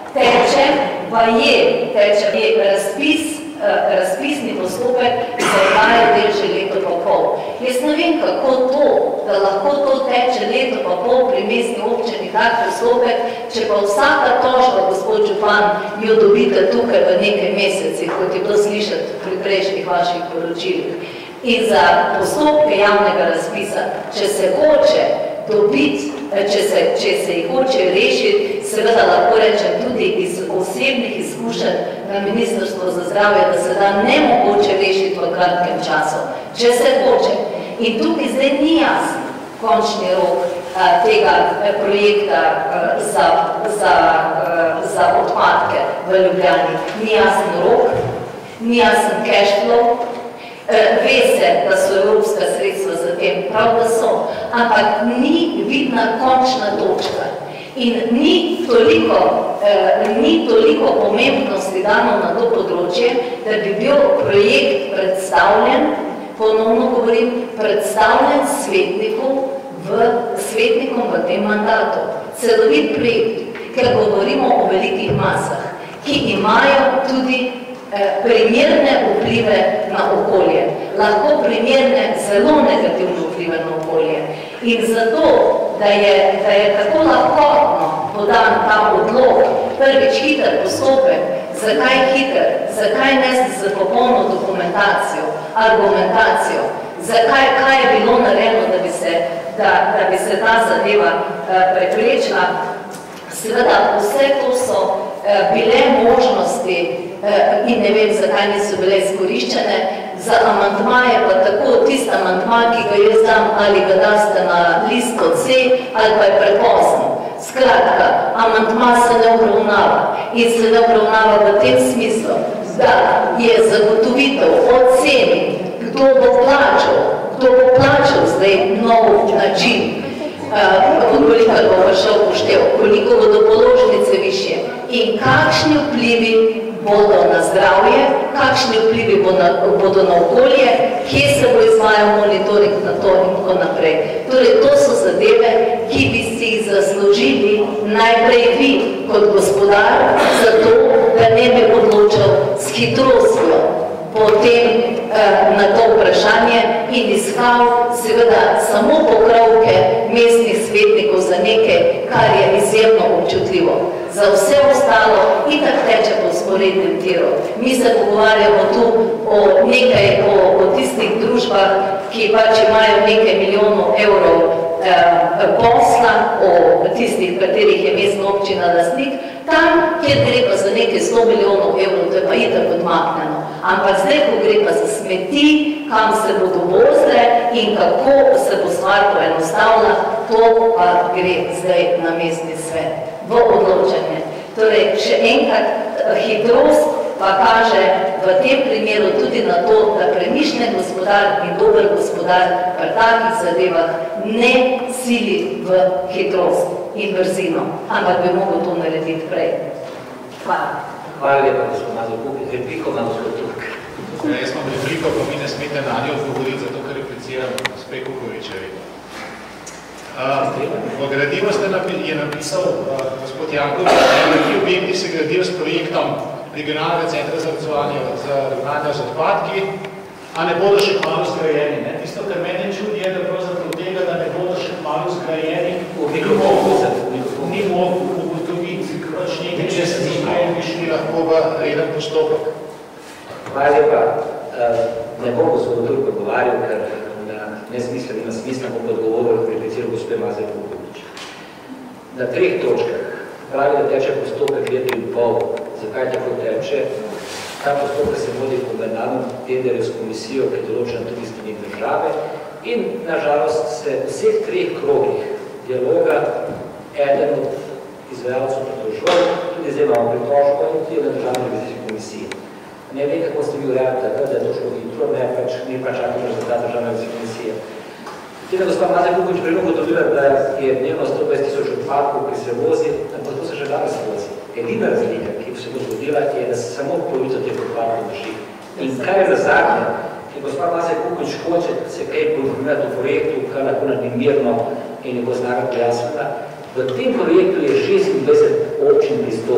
teče razpisni postopek za daje del že leto pa pol. Jaz ne vem, kako to, da lahko to teče leto pa pol pri mestni občini tak postopek, če pa vsaka tožba, gospod župan, jo dobite tukaj v nekaj mesecih, kot je to slišati pri prejšnjih vaših poročilih. In za postopke javnega razpisa, če se hoče dobiti, če se jih hoče rešiti, seveda lahko rečem tudi iz osebnih izkušenj na Ministrstvo za zdravje, da se da nemogoče rešiti v kratkem času, če se hoče. In tukaj zdaj ni jasen končni rok tega projekta za odpadke v Ljubljani. Ni jasen rok, ni jasen cash flow. Ve se, da so evropska sredstva za tem, prav da so, ampak ni vidna končna točka in ni toliko pomembnosti dano na to področje, da bi bil projekt predstavljen, ponovno govorim, predstavljen svetnikom v tem mandatu. Celovit projekt, ker govorimo o velikih masah, ki imajo tudi primerne vplive na okolje, lahko primerne zelo negativne vplive na okolje. In zato, da je tako lahkotno podan ta odlog, prvič hiter postopek, zakaj hiter, zakaj ne z popolno dokumentacijo, argumentacijo, kaj je bilo narejeno, da bi se ta zadeva preprečila. Seveda, vse to so bile možnosti in ne vem, zakaj niso bile izkoriščene, za amandmaje pa tako, tist amandma, ki ga jaz dam, ali ga daste na listo C, ali pa je prepozno. Skratka, amandma se ne obravnava in se ne obravnava v tem smislu, da je zagotovitev oceni, kdo bo plačal zdaj nov način, koliko bo prišel poštev, koliko bodo položnice višje in kakšni vplivi bodo na zdravje, kakšni vplivi bodo na okolje, kje se bo izvajal monitoring na to in tako naprej. Torej, to so zadeve, ki bi si jih zaslužili najprej vi kot gospodar, zato da ne bi odločal s hitrostjo potem na to vprašanje in iskal seveda samo pokrovke mestnih svetnikov za nekaj, kar je izjemno občutljivo. Za vse ostalo itak teče po sporednem tiru. Mi se pogovarjamo tu o tistih družbah, ki pač imajo nekaj milijonov evrov posla, o tistih, katerih je mestna občina lastnik, tam, kjer gre pa za nekaj 100 milijonov evrov, to je pa itak odmaknjeno. Ampak zdaj, ko gre pa za smeti, kam se bodo vozile in kako se bo stvar poenostavila, to pa gre zdaj na mestni svet v odločanje. Torej, še enkrat, hitrost pa kaže v tem primeru tudi na to, da premišljen gospodar in dober gospodar pri takih zadevah ne sili v hitrost in brzino, ampak bi mogel to narediti prej. Hvala. Hvala lepa, gospod Mazur. Repliko na gospod Turk. Jaz imam repliko, pa mi ne smete na njo odgovoriti, zato ker repliciram gospe Kukovičevi. V gradivu je napisal gospod Jankovič, da ti objekti se gradijo s projektom regionalnega centra za ravnanje z odpadki, a ne bodo še malo zgrajeni. Tisto, kar mene čudi, je, da pravzaprav tega, da ne bodo še malo zgrajeni, ni mogo ugotoviti, pač nekaj, če se zgrajeni, bi šli lahko v reden postopek. Hvala lepa. Ne bom gospod Turk odgovarjal, ker ne smisla, ima smisla, bom odgovoril, repliciral gospod Mazur Kukovič. Na 3 točkah pravi, da teče postopek leto in pol. Zakaj tako teče? Ta postopek se vodi po mednarodnem tenderju s komisijo, ki je določena tudi s strani države in nažalost se v vseh 3 krogih dialoga eden od izvajalcev pritožboval, tudi zdaj imamo pritožbo in tudi na državni revizijski komisiji. Ne vem, kako ste vi urejali takrat, da je to šlo hitro, ne pa čakamo rezultat državne revizijske komisije. Tega gospod Mazur Kukovič prej ugotovila, da je dnevno 120.000 odpadkov, ki se vozi, ampak to se že danes vozi. Edina razlika, ki se bo zgodila, je, da se samo polovico teh odpadkov drži. In kaj je za zadnje, ki gospod Mazur Kukovič hoče se kaj podformirati v projektu, kar lahko naredi mirno in je bo znaka pojasnjena. V tem projektu je 26 občin pristopnic.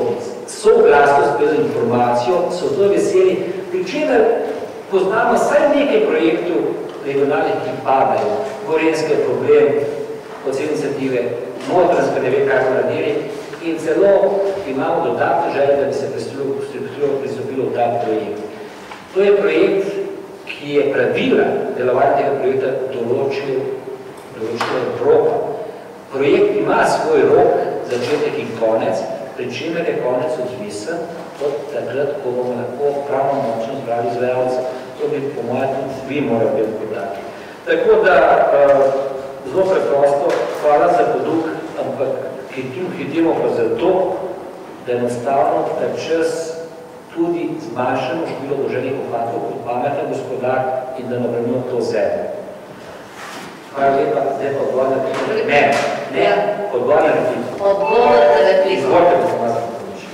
soglasno z informacijo, so zelo veseli, pri čemer poznamo vsaj nekaj projektov regionalnih, ki padajo, Gorenjski problem, od iniciative, Notranjska ne ve, kako naredili, in celo imamo dodatno želje, da bi se pristopilo v ta projekt. To je projekt, ki je pravila delovanja tega projekta določila Evropa. Projekt ima svoj rok, začetek in konec, pri čemer je konec odvisen od takrat, ko bomo lahko pravno močno zbrali izvajalce. To bi po mojem tudi vi morali biti podati. Tako da, zelo preprosto, hvala za poduk, ampak hitimo pa zato, da enostavno ta čas tudi zmanjšamo število vloženih odpadkov kot pameten gospodar in da napravimo to zemljo. Hvala lepa, zdaj pa odgovor na repliko. Ne, odgovor na repliko. Odgovor na repliko. Izvolite, gospod Mazar.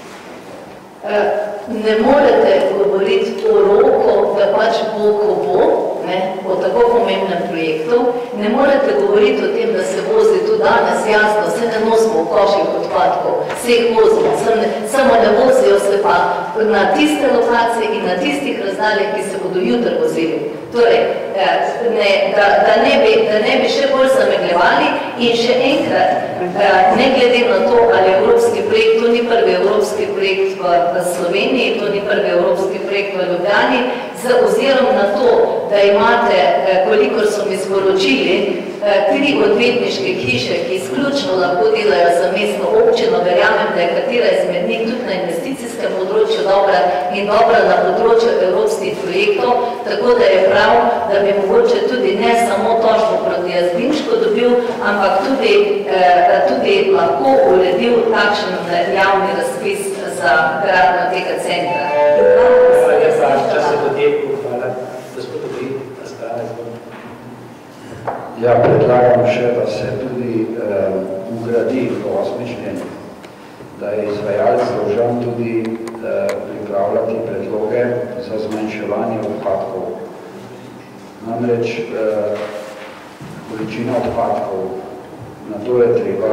Ne morete govoriti o roku, da pač bo, ko bo, o tako pomembnem projektu. Ne morete govoriti o tem, da se vozi tudi danes, jasno, se ne nosimo v koših odpadkov, se jih vozimo, samo ne vozijo se pa na tiste lokacije in na tistih razdaljah, ki se bodo jutri vozili. Torej, da ne bi še bolj zamegljevali in še enkrat, ne glede na to, ali evropski projekt, to ni prvi evropski projekt v Sloveniji, to ni prvi evropski projekt v Ljubljani, z ozirom na to, da imate, kolikor so mi sporočili, 3 odvetniške hiše, ki izključno lahko delajo za mestno občino, verjamem, da je katera izmed njih tudi na investicijskem področju dobra in dobra na področju evropskih projektov, tako da je prav, da bi mogoče tudi ne samo tožbo proti Jazbinško dobil, ampak tudi lahko uredil takšen javni razpis za gradnjo tega centra. Čas je potekel, hvala. Gospod Dobri, razprava izvolite. Ja, predlagam še, da se tudi ugradi v 8. členu, da je izvajalec dolžan tudi pripravljati predloge za zmanjševanje odpadkov. Namreč količina odpadkov, na to je treba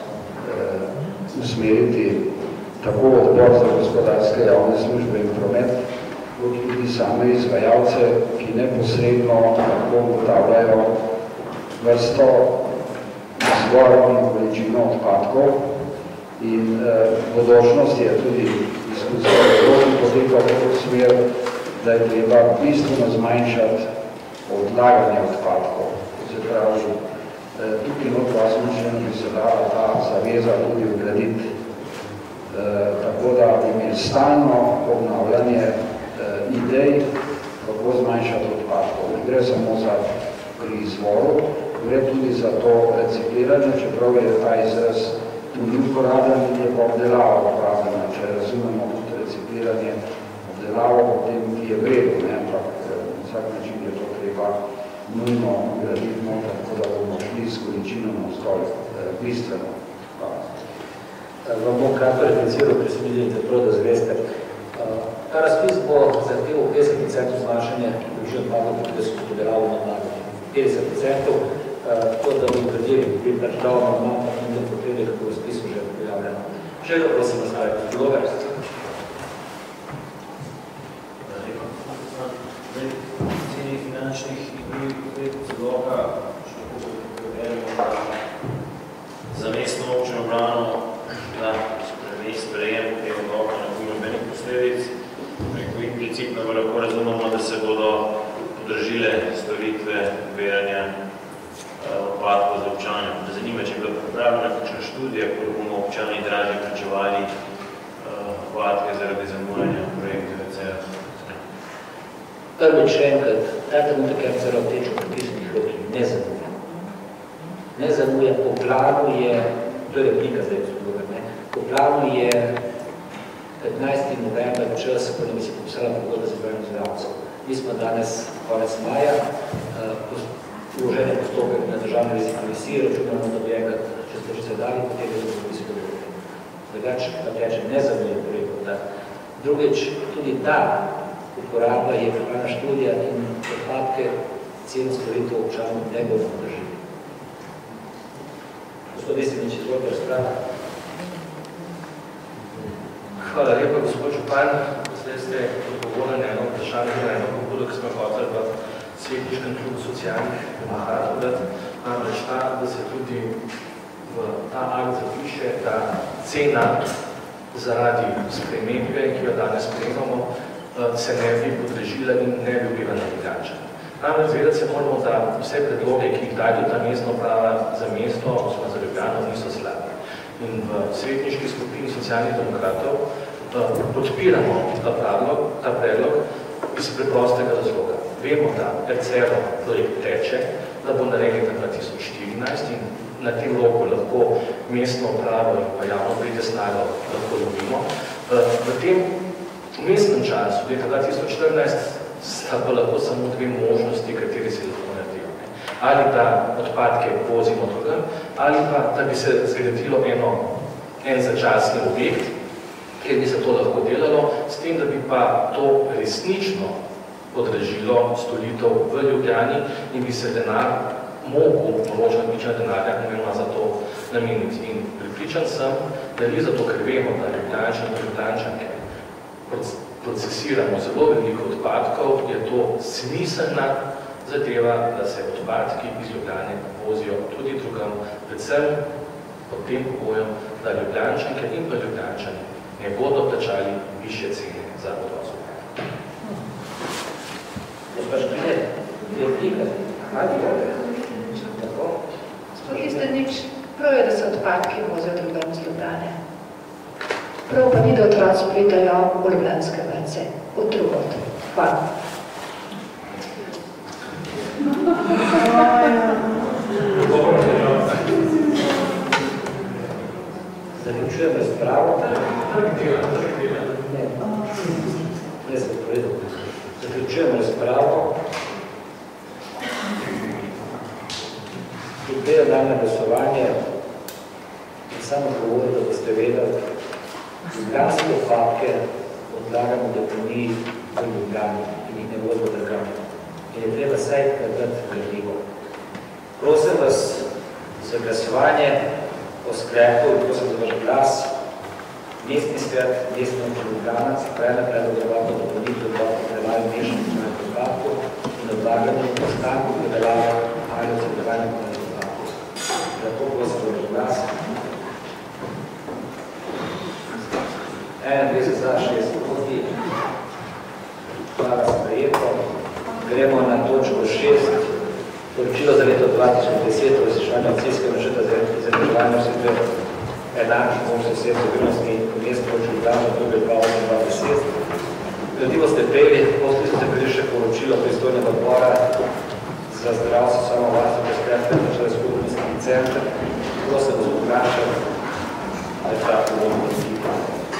usmeriti tako odbor za gospodarske javne službe in promet, kot tudi same izvajalce, ki neposredno lahko ugotavljajo vrsto izvorov in količino odpadkov. In bodočnost je tudi diskusija v Evropi poteka v to smer, da je treba bistveno zmanjšati odlaganje odpadkov. Se pravi, tukaj v 8. členu bi se dala ta zaveza tudi vgraditi. Tako da bi imeli stalno obnavljanje idej, kako zmanjšati odpadkov. Ne gre samo za pri izvoru, gre tudi za to recikliranje, čeprav je ta izraz tudi uporabljen in je pa obdelava uporabljena. Če razumemo tudi recikliranje, obdelavo potem ki je vredno, ampak na vsak način je to treba nujno graditi noter, tako da bomo šli s količino na vstoj bistveno. Vam bom kratko repliciral, ker se mi vidite prav, da zveste. Ta razpis bo zahteval 50% zmanjšanje količine odpadkov, ki so obdelavo na odlaganje. 50%, to da bomo gradili pri državnem manjka in da potrebe, kako v spisu že pojavljeno. Še da prosim nastaviti predloge. Ceni finančnih in drugih potrebov celoka, še kako preverimo za mestno občino Brano, da sprejem tega odloka ne bo nobenih posledic. Implicitno pa lahko razumemo, da se bodo podržile storitve pobiranja odpadkov za občane. Zanima, če je bila pripravljena kakšna študija, koliko bomo občani dražje plačevali odpadke zaradi zamujanja projekta VCR. Prvič še enkrat, ta trenutek RCR teče v pripisnih rokih, ne zamuja. Ne zamuja, po planu je, to je replika zdaj, po planu je 15. november čas, ko nam se popisala pogodba za izbranje izvajalcev. Mi smo danes konec maja, vložen je postopek na državni revizijski komisiji, računamo, da bi enkrat, če ste že dali, potem je to komisijsko dovoljenje. Drugač, pa teče, ne zamuja projekta. Drugič, tudi ta uporaba je pripravljena študija in odpadke celo storitev občanov ne bomo držili. Gospod Desenič, izvolite razprava. Hvala lepa, gospod župan. Zdaj ste odgovorili na eno vprašanje, na eno pobudo, ki smo hoteli v Svetniškem klubu socialnih demokratov, namreč ta, da se tudi v ta akt zapiše, da cena zaradi spremembe, ki jo danes sprejemamo, se ne bi podražila in ne bi bila drugačna. Namreč zvedati se moramo, da vse predloge, ki jih dajo ta mestna uprava za mesto, oziroma za Ljubljano, niso slabi. In v Svetniški skupini socialnih demokratov podpiramo ta predlog iz preprostega razloga. Vemo, da RCR projekt teče, da bo narejen leta 2014 in na tem roku lahko mestno upravo in pa javno pridesnago lahko dobimo. V tem mestnem času, leta 2014, sta pa lahko samo dve možnosti, kateri se lahko naredijo. Ali da odpadke vozimo drugam, ali pa da bi se zgradilo en začasni objekt, kjer bi se to lahko delalo, s tem, da bi pa to resnično podražilo storitev v Ljubljani in bi se denar mogel, določena količina denarja, namenila za to nameniti. In pripričan sem, da ni zato, ker vemo, da Ljubljančani in Ljubljančanke procesiramo zelo veliko odpadkov, je to smiselna zadeva, da se odpadki iz Ljubljane vozijo tudi drugam, predvsem pod tem pogojem, da Ljubljančanke in pa Ljubljančani ne bodo plačali višje cene za odvoz. Gospod Škrine, replika. Gospod Listanič, prav je, da se odpadki vozijo drugam iz Ljubljane. Prav pa ni, da otroci pridajo v ljubljanske vrtce, od drugod. Hvala. Zaključujem razpravo. Zaključujem razpravo. Pripravljam dan na glasovanje in samo govorim, da boste vedeli, ljubljanske odpadke odlagamo deponiji v Ljubljani in jih ne vozimo drugam. In je treba vsaj narediti gradivo. Prosim vas za glasovanje o sklepu, prosim za vaš glas, mestni sklep, mestna občina Ljubljana, se pravi predlog odlaganja deponij v predelave mešanih odpadkov in odlaganje ostankov predelave ali odsedovanja odpadkov. Zato prosim za vaš glas. 21 za 6 proti. Hvala sprejeto. Gremo na točko 6. Poročilo za leto 2010 o razreševanju akcijskega načrta za izobraževanje osebe enakih možnosti oseb z invalidnostmi v mestu Ljubljana 2.2.8.2010. Gradivo ste prejeli, poslali ste prejeli še poročilo pristojnega odbora za zdravstvo, samovarstvo, preskrbljenje in načela skupnostni center. Prosim, gospod Grašek, ali ta podobno ekipa.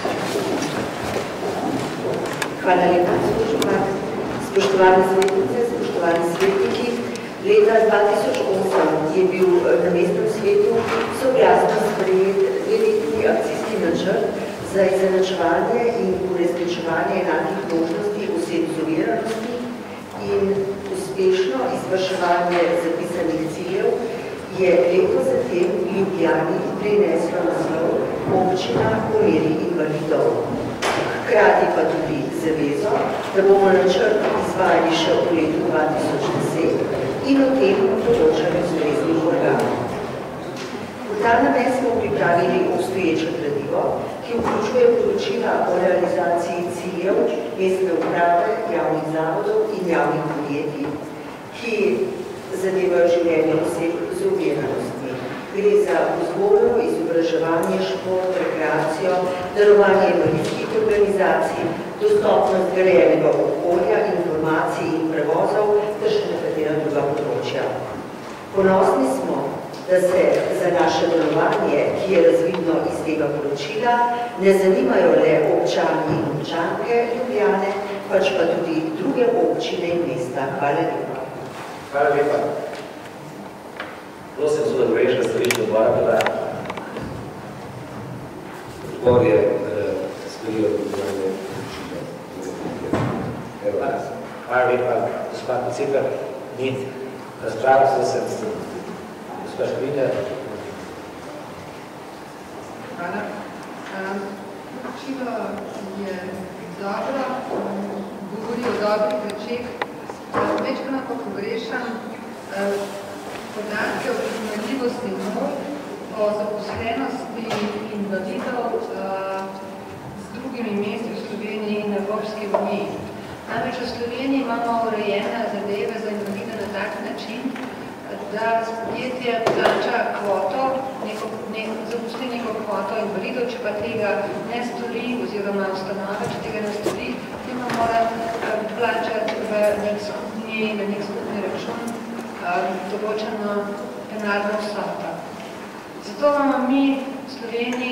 Hvala lepa, spoštovani. Spoštovane svetnice, spoštovani svetniki. Leta 2008 je bil na mestnem svetu soglasno sprejet dveletni akcijski načrt za izenačevanje in uresničevanje enakih možnosti oseb z oviranostmi in uspešno izvrševanje zapisanih ciljev je leto zatem v Ljubljani prineslo naslov Občina po meri invalidov. Hkrati pa tudi zavezo, da bomo načrt izvajali še v letu 2010 in o tem poročali ustreznim organom. V ta namen smo pripravili obstoječe gradivo, ki vključuje poročila o realizaciji ciljev mestne uprave, javnih zavodov in javnih podjetij, ki zadevajo življenje oseb z oviranostmi. Gre za vzgojo, izobraževanje, šport, rekreacijo, delovanje invalidskih organizacij, dostopnost grajenega okolja, informacij in prevozov ter še nekatera druga področja. Ponosni smo, da se za naše delovanje, ki je razvidno iz tega poročila, ne zanimajo le občani in občanke Ljubljane, pač pa tudi druge občine in mesta. Hvala lepa. Hvala lepa. Prosim, so da doveš, da stališče odbora bila. Odbor je sprejel odbor. Hvala lepa, gospod Cipar. Ni razprava se gospod Škrine. Hvala. poročilo je dobro, govori o dobrih rečeh. Večkrat pa pogrešam podatke o primerljivosti mor, o zaposlenosti invalidov z drugimi mesti v Sloveniji in Evropski uniji. Namreč v Sloveniji imamo urejene zadeve za invalide na tak način, da podjetje plača kvoto, zaposli neko kvoto invalidov, če pa tega ne stori, oziroma ustanova, če tega ne stori, potem mora plačati na nek skupni račun določeno denarno vsoto. Zato imamo mi v Sloveniji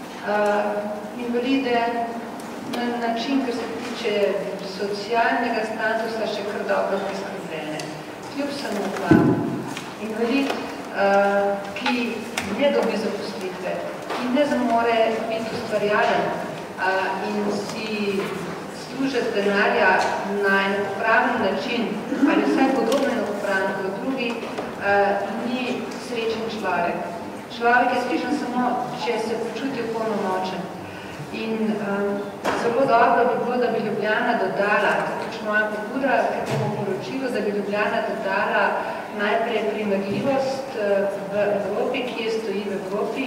invalide na način, kar se tiče socialnega statusa, še kar dobro priskrbljene. Kljub samo pa invalid, ki ne dobi zaposlitve, ki ne zmore biti ustvarjalen in si služiti denarja na enakopraven način, ali vsaj podobno enakopraven kot drugi, ni srečen človek. Človek je srečen samo, če se počuti opolnomočen. In zelo dobro bi bilo, da bi Ljubljana dodala, točno moja pobuda, ker bomo poročilo, da bi Ljubljana dodala najprej primerljivost v Evropi, ki je stoji v Evropi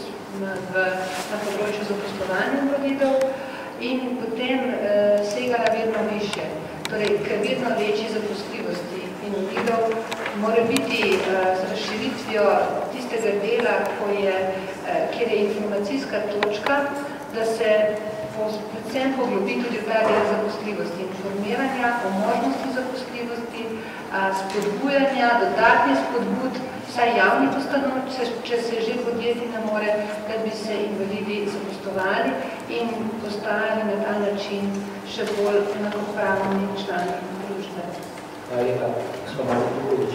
na področju zaposlovanja invalidov in potem segala vedno više. Torej, ker vedno večji zaposljivosti invalidov mora biti z razširitvijo tistega dela, kjer je informacijska točka, da se predvsem poglobi tudi ta del zaposljivosti, informiranja o možnosti zaposljivosti, spodbujanja, dodatnih spodbud, vsaj javnih ustanov, če se že podjeti ne more, da bi se invalidi zaposlovali in postajali na ta način še bolj enakopravni člani družbe. Hvala lepa. Gospod Marko Popovič.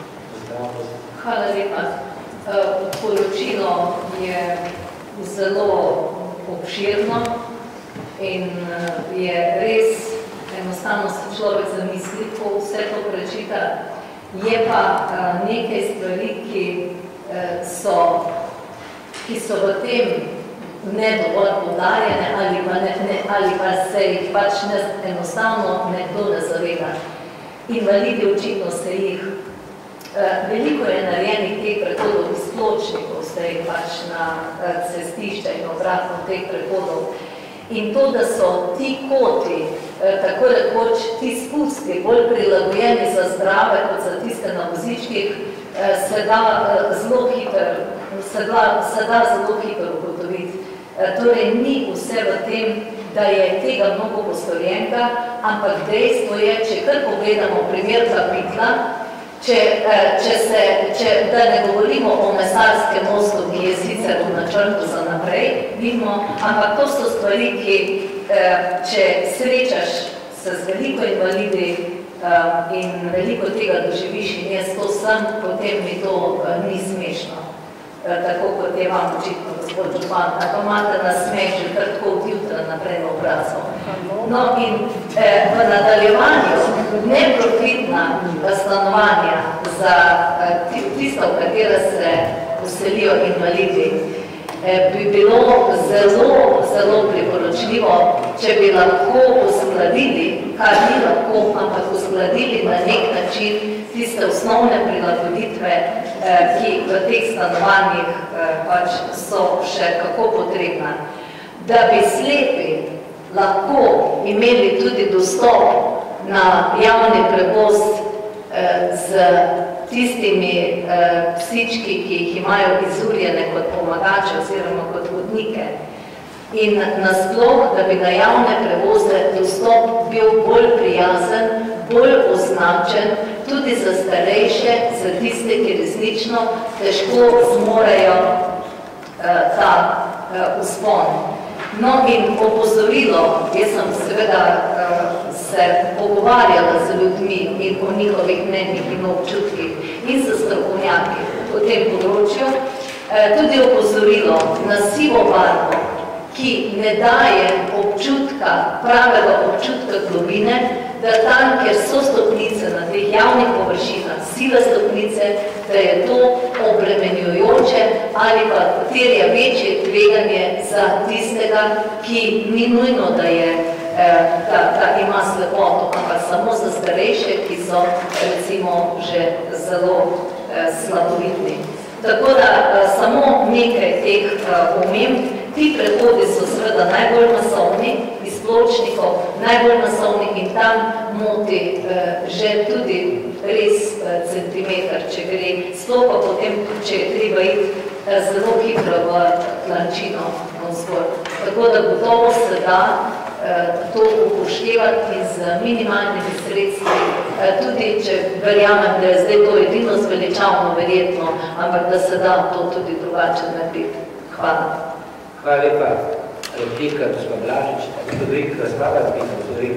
Hvala lepa. Poročilo je zelo obširno in je res enostavno se človek zamisli, ko vse to prečita. Je pa nekaj stvari, ki so v tem ne dovolj poudarjene ali pa se jih pač enostavno nekdo ne zaveda. Invalidi očitno ste jih. Veliko je narejenih teh prehodov iz pločnikov, ste jih pač na cestišča in obratno teh prehodov. In to, da so ti koti, tako rekoč ti spusti, bolj prilagojeni za zdrave, kot za tiste na vozičkih, se da zelo hitro ugotoviti. Torej, ni vse v tem, da je tega mnogo postorjenega, ampak dejstvo je, če kar pogledamo primer kapitla, da ne govorimo o mesarskem mostu, ki je sicer v načrtu za naprej, vidimo, ampak to so stvari, ki, če srečaš se z veliko invalidi in veliko tega doživiš in jaz to sem, potem mi to ni smešno. Tako kot je vam očitno, gospod župan, ali pa imate nasmeh že kar tako od jutra naprej v obrazu. No in v nadaljevanju neprofitna stanovanja za tisto, v katera se uselijo invalidi, bi bilo zelo priporočljivo, če bi lahko uskladili, kar ni lahko, ampak uskladili na nek način tiste osnovne prilagoditve, ki v teh stanovanjih pač so še kako potrebna. Da bi slepi lahko imeli tudi dostop na javni prevoz z tistimi psički, ki jih imajo izurjene kot pomagače oziroma kot vodnike. In nasploh, da bi na javne prevoze dostop bil bolj prijazen, bolj označen, tudi za starejše, za tiste, ki resnično težko zmorejo ta vzpon. No in opozorilo, jaz sem seveda se pogovarjala z ljudmi in o njihovih mnenjih in občutkih in s strokovnjaki po tem področju, tudi opozorilo na sivo barvo, ki ne daje občutka, pravega občutka globine, da tam, kjer so stopnice na teh javnih površinah, sive stopnice, da je to obremenjujoče ali pa terja večje tveganje za za tistega, ki ni nujno, da ima slepoto, ampak samo za starejše, ki so recimo že zelo slabovidni. Tako da samo nekaj teh omemb. Ti prehodi so seveda najbolj masovni, iz pločnikov, najbolj masovni in tam moti že tudi res centimeter, če gre, sploh pa potem, če je treba iti zelo hitro v tlančino navzgor. Tako da gotovo se da to upoštevati in z minimalnimi sredstvi, tudi če verjamem, da je zdaj to edino zveličavno verjetno, ampak da se da to tudi drugače narediti. Hvala. Hvala lepa. Replika, gospod Blažič. Dobrik, razprava, Dobrik.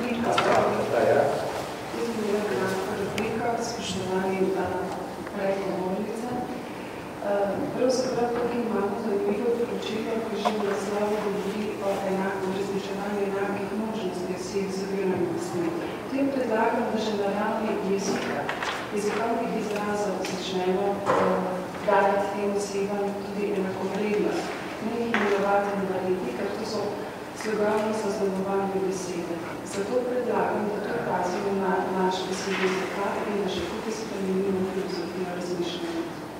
Replika, spoštovani pregovornice. Pravzaprav tukaj imamo zanimivo poročilo, ki že v naslovu govori o uresničevanju enakih možnosti vseh zaviranostmi. V tem predlagam, da že na ravni jezikovnih izrazov začnemo dati tem osebam tudi enakovrednost. Ne jih imenovati invalidi, ker to so slogovno zaznamovane besede. Zato predlagam, da to pazimo na naš besedni zakaj in da še tukaj spremenimo filozofijo razmišljanja.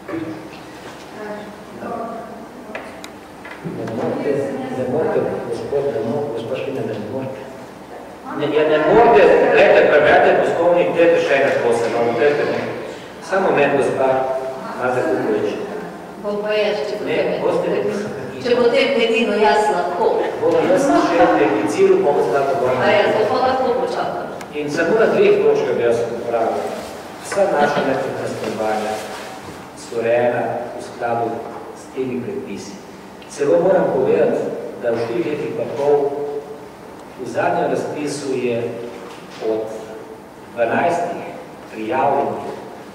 Ne morate, gospod, gospod Špina, ne morate. Ne morate, gledajte, prebrate poslovnik, dajte še ena posebno, dajte ne. Samo meni, gospa Maze Kukovič. Bom pa jaz, če potem edino jaz lahko. Jaz še repliciru, bom zlato bolj. A jaz pa lahko počakam. In samo na dveh točkah bi jaz popravil. Vsa naša neprotna stanovanja so urejena v skladu s temi predpisi. Celo moram povedati, da v 4 letih pa pol v zadnjem razpisu je od 12 prijavljenih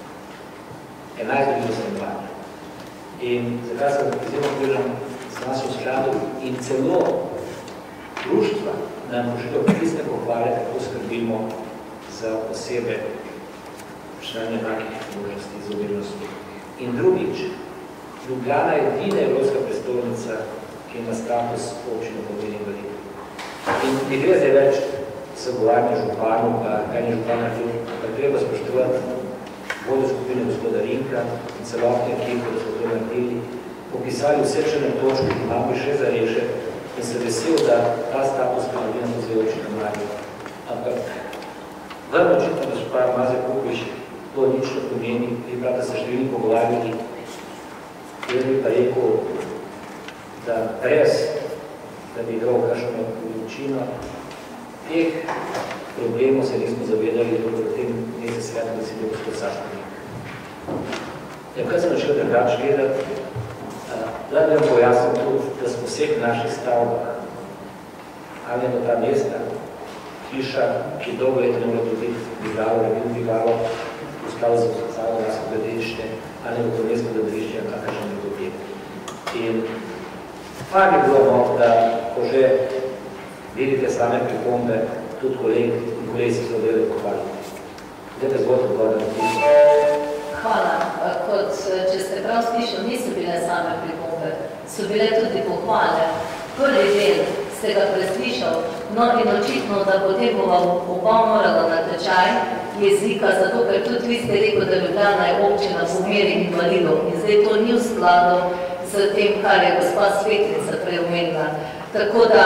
11 drugih stanovanja. In zakaj sem izjemno prižem z nas v skladu in celo društva nam pošiljajo pisne pohvale, kako skrbimo za osebe člane enakih možnosti izobilnosti. In drugič, Ljubljana je edina evropska prestolnica, ki ima status občine pomeni invalidov. In ne gre zdaj več zagovarjanje županu, pa kaj ni župan naredil, pa treba spoštovati vodjo skupine gospoda Rinka in celotne ekipe, da smo to naredili, popisali vse črne točke, ki imamo še za rešiti in se vesel, da ta status pridobi na pozve občine Marijo. Ampak vrlo očitno, da špa Maze Kukovič to nič ne pomeni, vi pravda se številni pogovarjali, jaz bi pa rekel, da brez, da bi dal kakšno količino teh problemov se nismo zavedali, da v tem mesec svetu, da si bil gospod Saškovi. Ja, kaj sem začel drugače gledati, da bi vam pojasnil tudi, da smo vseh naših stavbah, ali je ta mesta, hiša, ki dolgo leta ne mora dobiti bivalo, rebil bivalo, ustalo za socialno nasko gledališče, ali je to mesto gledališče, kakršen je to objekt. In fajn je bilo, da ko že vidite same pripombe, tudi kolegi in kolegi si so delali pohvali. Zdaj te zgodno odgovorili na tisto. Hvala. Kot, če ste prav slišali, niso bile same pripombe, so bile tudi pohvale. Prvi del ste ga preslišal, no in očitno, da potem bo vam oba morala na tečaj jezika, zato ker tudi vi ste rekel, da Ljubljana je občina po meri invalidov in zdaj to ni v skladu z tem, kar je gospa Svetnica prej omenila. Tako da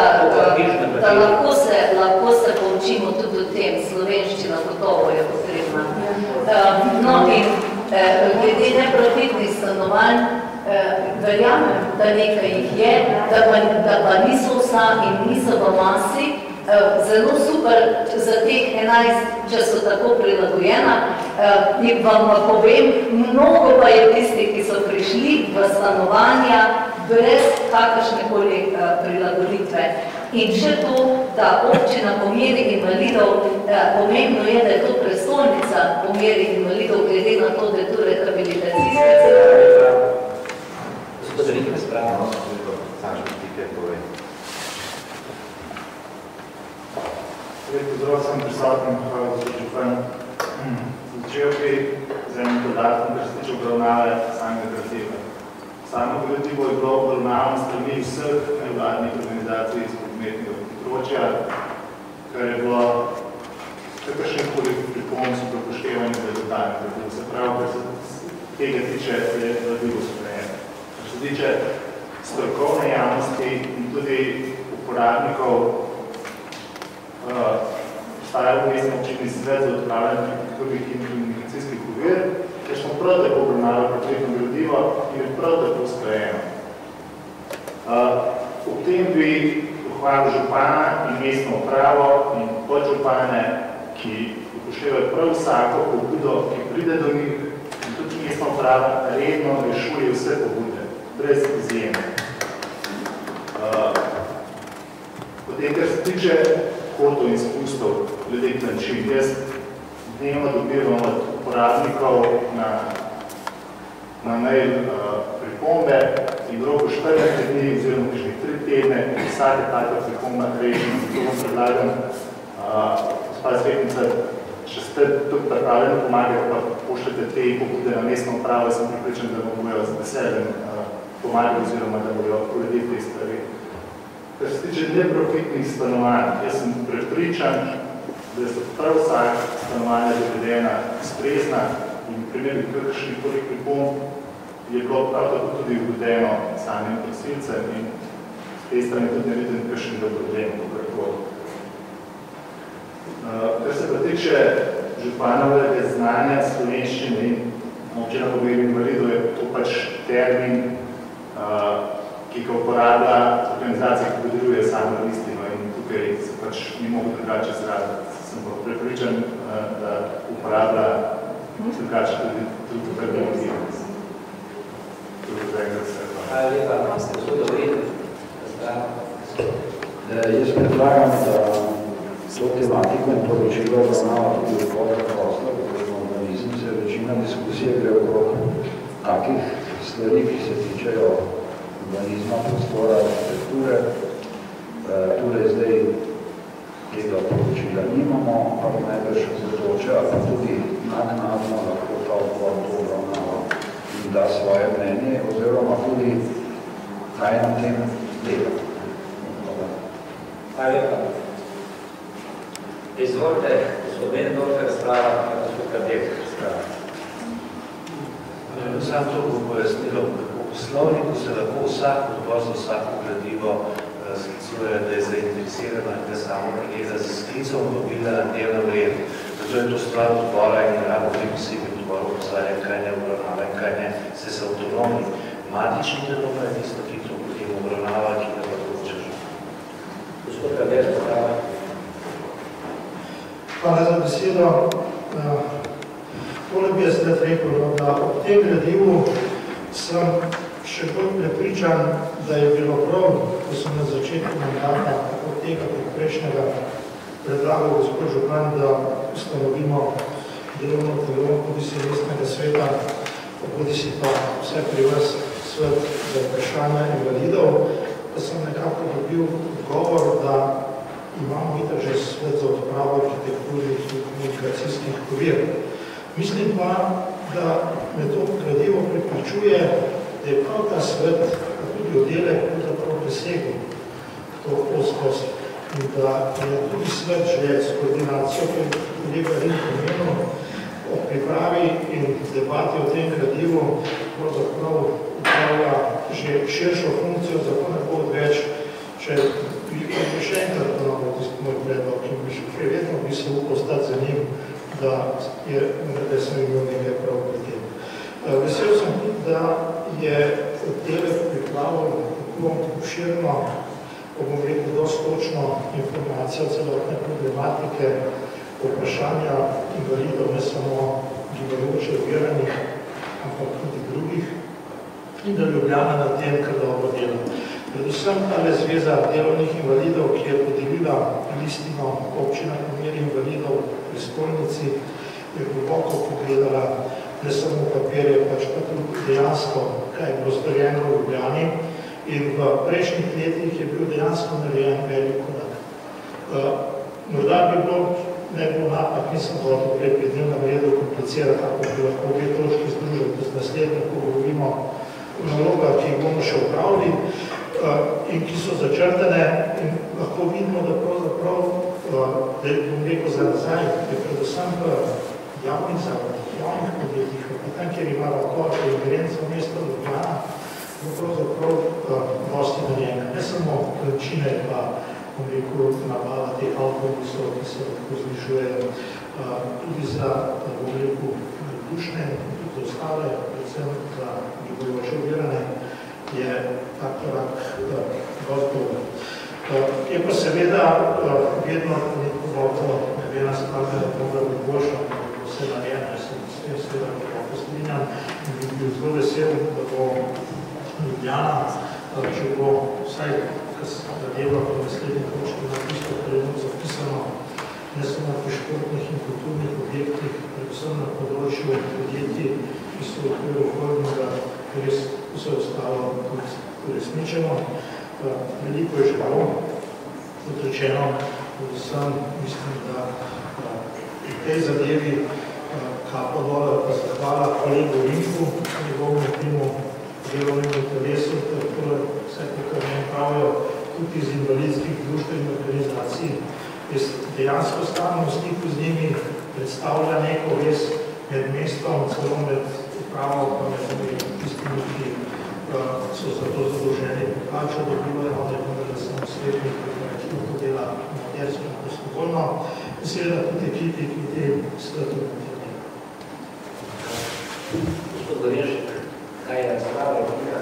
lahko se poučimo tudi o tem, slovenščina gotovo je potrebna. No in glede neprofitnih stanovanj, verjamem, da nekaj jih je, da pa niso vsa in niso v masi, zelo super za teh 11, če so tako prilagojena. In vam povem, mnogo pa je tistih, ki so prišli v stanovanja brez kakršnekoli prilagoditve. In še to, da občina po meri invalidov, pomembno je, da je to prestolnica po meri invalidov, glede na to, da je to rehabilitacijska cena. Gospod Rinka spravo. Pozdrav sem prisoten, hvala za župan. Začel bi z enim dodatkom, kar se tiče obravnave samega gradiva. Samo gradivo je bilo obravnavano strani vseh nevladnih organizacij iz prometnega področja, kar je bilo kakršenkoli pripomb so upoštevani za dodanje. Se pravi, kar se tega tiče, je gradivo sprejeno. Kar se tiče strokovne javnosti in tudi uporabnikov, obstaja vmesni občinni svet za odpravljanje arhitekturnih in komunikacijskih ovir, ker smo prav tako obravnavali portretno gradivo in je prav tako usklajeno. Ob tem bi pohvalil župana in mestno upravo in podžupane, ki upoštevajo prav vsako pobudo, ki pride do njih, in tudi mestna uprava redno rešuje vse pobude, brez izjeme. Potem, kar se tiče kotov in spustov, glede klančin, jaz dnevno dobivam od uporabnikov na mail pripombe in v roku 14 dni oziroma kakšnih 3 tedne vsake taka pripomba rešimo. Zato vam predlagam, gospa svetnica, če ste tudi pripravljeni pomagati, pa pošljete te pobude na mestno upravo, sem pripričan, da vam bojo z veseljem pomagati oziroma da bojo urediti te stvari. Kar se tiče neprofitnih stanovanj, jaz sem prepričan, da so prav vsak stanovanja dovedena ustrezna in v primeru kakšnih pripomb je bilo prav tako tudi ugodeno samim prosilcem in s te strani tudi ne vidim kakšnega problema. Kar se pa tiče županovega znanja slovenščine in občina Pomembnih invalidov, je to pač termin, ki ga uporablja organizacija, ki podeljuje samo listino in tukaj se pač ni mogo drugače izraziti. Sem pa prepričan, da uporablja drugače tudi terminologijo. Hvala lepa, gospod Dobrin. Jaz predlagam, da to tematiko in poročilo obravnava tudi odbor za prostor, oziroma urbanizem, se večina diskusije gre okrog takih stvari, ki se tičejo urbanizma, prostora, arhitekture. Torej zdaj tega poročila nimamo, ampak najbrž bodoče, ali pa tudi naknadno lahko ta odbor to obravnava in da svoje mnenje, oziroma tudi kaj na tem dela. Hvala lepa. Izvolite, gospod Benedorfer, razprava, gospod Kadek, razprava. Sam to bo pojasnilo, kako poslovniku se lahko vsak odbor za vsako gradivo sklicuje, da je zainteresirano in da samo pregleda z sklicom vabila na dnevnem redu. Zato je to stvar odbora in ne rabo pri posebej odboru pozarja, kaj ne obravnava in kaj ne, se se avtonomni. Matični delo pa je tisto, ki to potem obravnava, ki ga pa določa že. Gospod Kadek, razprava. Hvala za besedo. Tole bi jaz zdaj rekel, da ob tem gradivu sem še bolj prepričan, da je bilo prav, ko sem na začetku mandata od tega prejšnjega predlagal gospod župan, da ustanovimo delovno telo, bodi si mestnega sveta, bodi si pa vse pri vas svet za vprašanja invalidov, da sem nekako dobil odgovor, da imamo itak že svet za odpravo arhitekturnih in komunikacijskih ovir. Mislim pa, da me to gradivo pripričuje, da je prav ta svet, pa tudi oddelek, pravzaprav presegel to oskost in da je tudi svet že s koordinacijo, ki je kolega Rin pomenil, o pripravi in debati o tem gradivu pravzaprav upravlja že širšo funkcijo, zato ne bo odveč, če bi še enkrat ponovno tisti moj predlog, ki bi še prijetno bi se upal stati za njim, da sem imel nekaj prav pri tem. Vesel sem tudi, da je oddelek pripravil tako obširno, bom rekel, dosti točno informacijo celotne problematike, vprašanja invalidov, ne samo gibajoče oviranih, ampak tudi drugih, in da Ljubljana na tem kar dobro dela. Predvsem tale zveza delovnih invalidov, ki je podelila listino občina Pomembnih invalidov v prestolnici, je globoko pogledala ne samo papirje, pač pa tudi dejansko, kaj je bilo storjeno v Ljubljani. In v prejšnjih letih je bil dejansko narejen velik korak. Morda bi bilo, ne bilo napak, nisem hotel prej pri dnevnem redu komplicirati, kako bi lahko obe točki združili z naslednjo, ko govorimo naloga, ki jih bomo še upravili in ki so začrtene in lahko vidimo, da pravzaprav, da bom rekel za nazaj, je predvsem v javnih zavodih, javnih podjetjih, tam, kjer ima lahko ingerenca mesta Ljubljana, bo pravzaprav dosti narejena. Ne samo količine pa, bom rekel, nabava teh avtobusov, ki se lahko zvišujejo, tudi za, bom rekel, dušne in tudi ostale, predvsem za gibajoče ovirane, je tak korak gotovo. Je pa seveda vedno ena stvar, da je mogla biti boljša, da bo vse narejeno, jaz sem s tem seveda lahko strinjam in bi bil zelo vesel, da bo Ljubljana, če bo vsaj zadeva po naslednji točki na tisto, kar je zapisano, ne samo pri športnih in kulturnih objektih, predvsem na področju podjetij, ki so v okviru okoljnega, res vse ostalo tudi resničeno. Veliko je žal, kot rečeno, predvsem mislim, da v tej zadevi kapo dole pa zahvala kolegu Rinku, njegovemu timu, delovnemu telesu, tako vse, kar ne pravijo, tudi iz invalidskih društv in organizacij. Jaz dejansko stanem v stiku z njimi, predstavlja neko res med mestom, celo med upravo, pa med tistimi, ki so za to zadolženi, plačo dobivajo, da sem svetnik, ki to dela matersko in prostovoljno, in seveda tudi ekipi, ki te svetu potrebne. Gospod Gorenšek, kaj je razprava ekipa?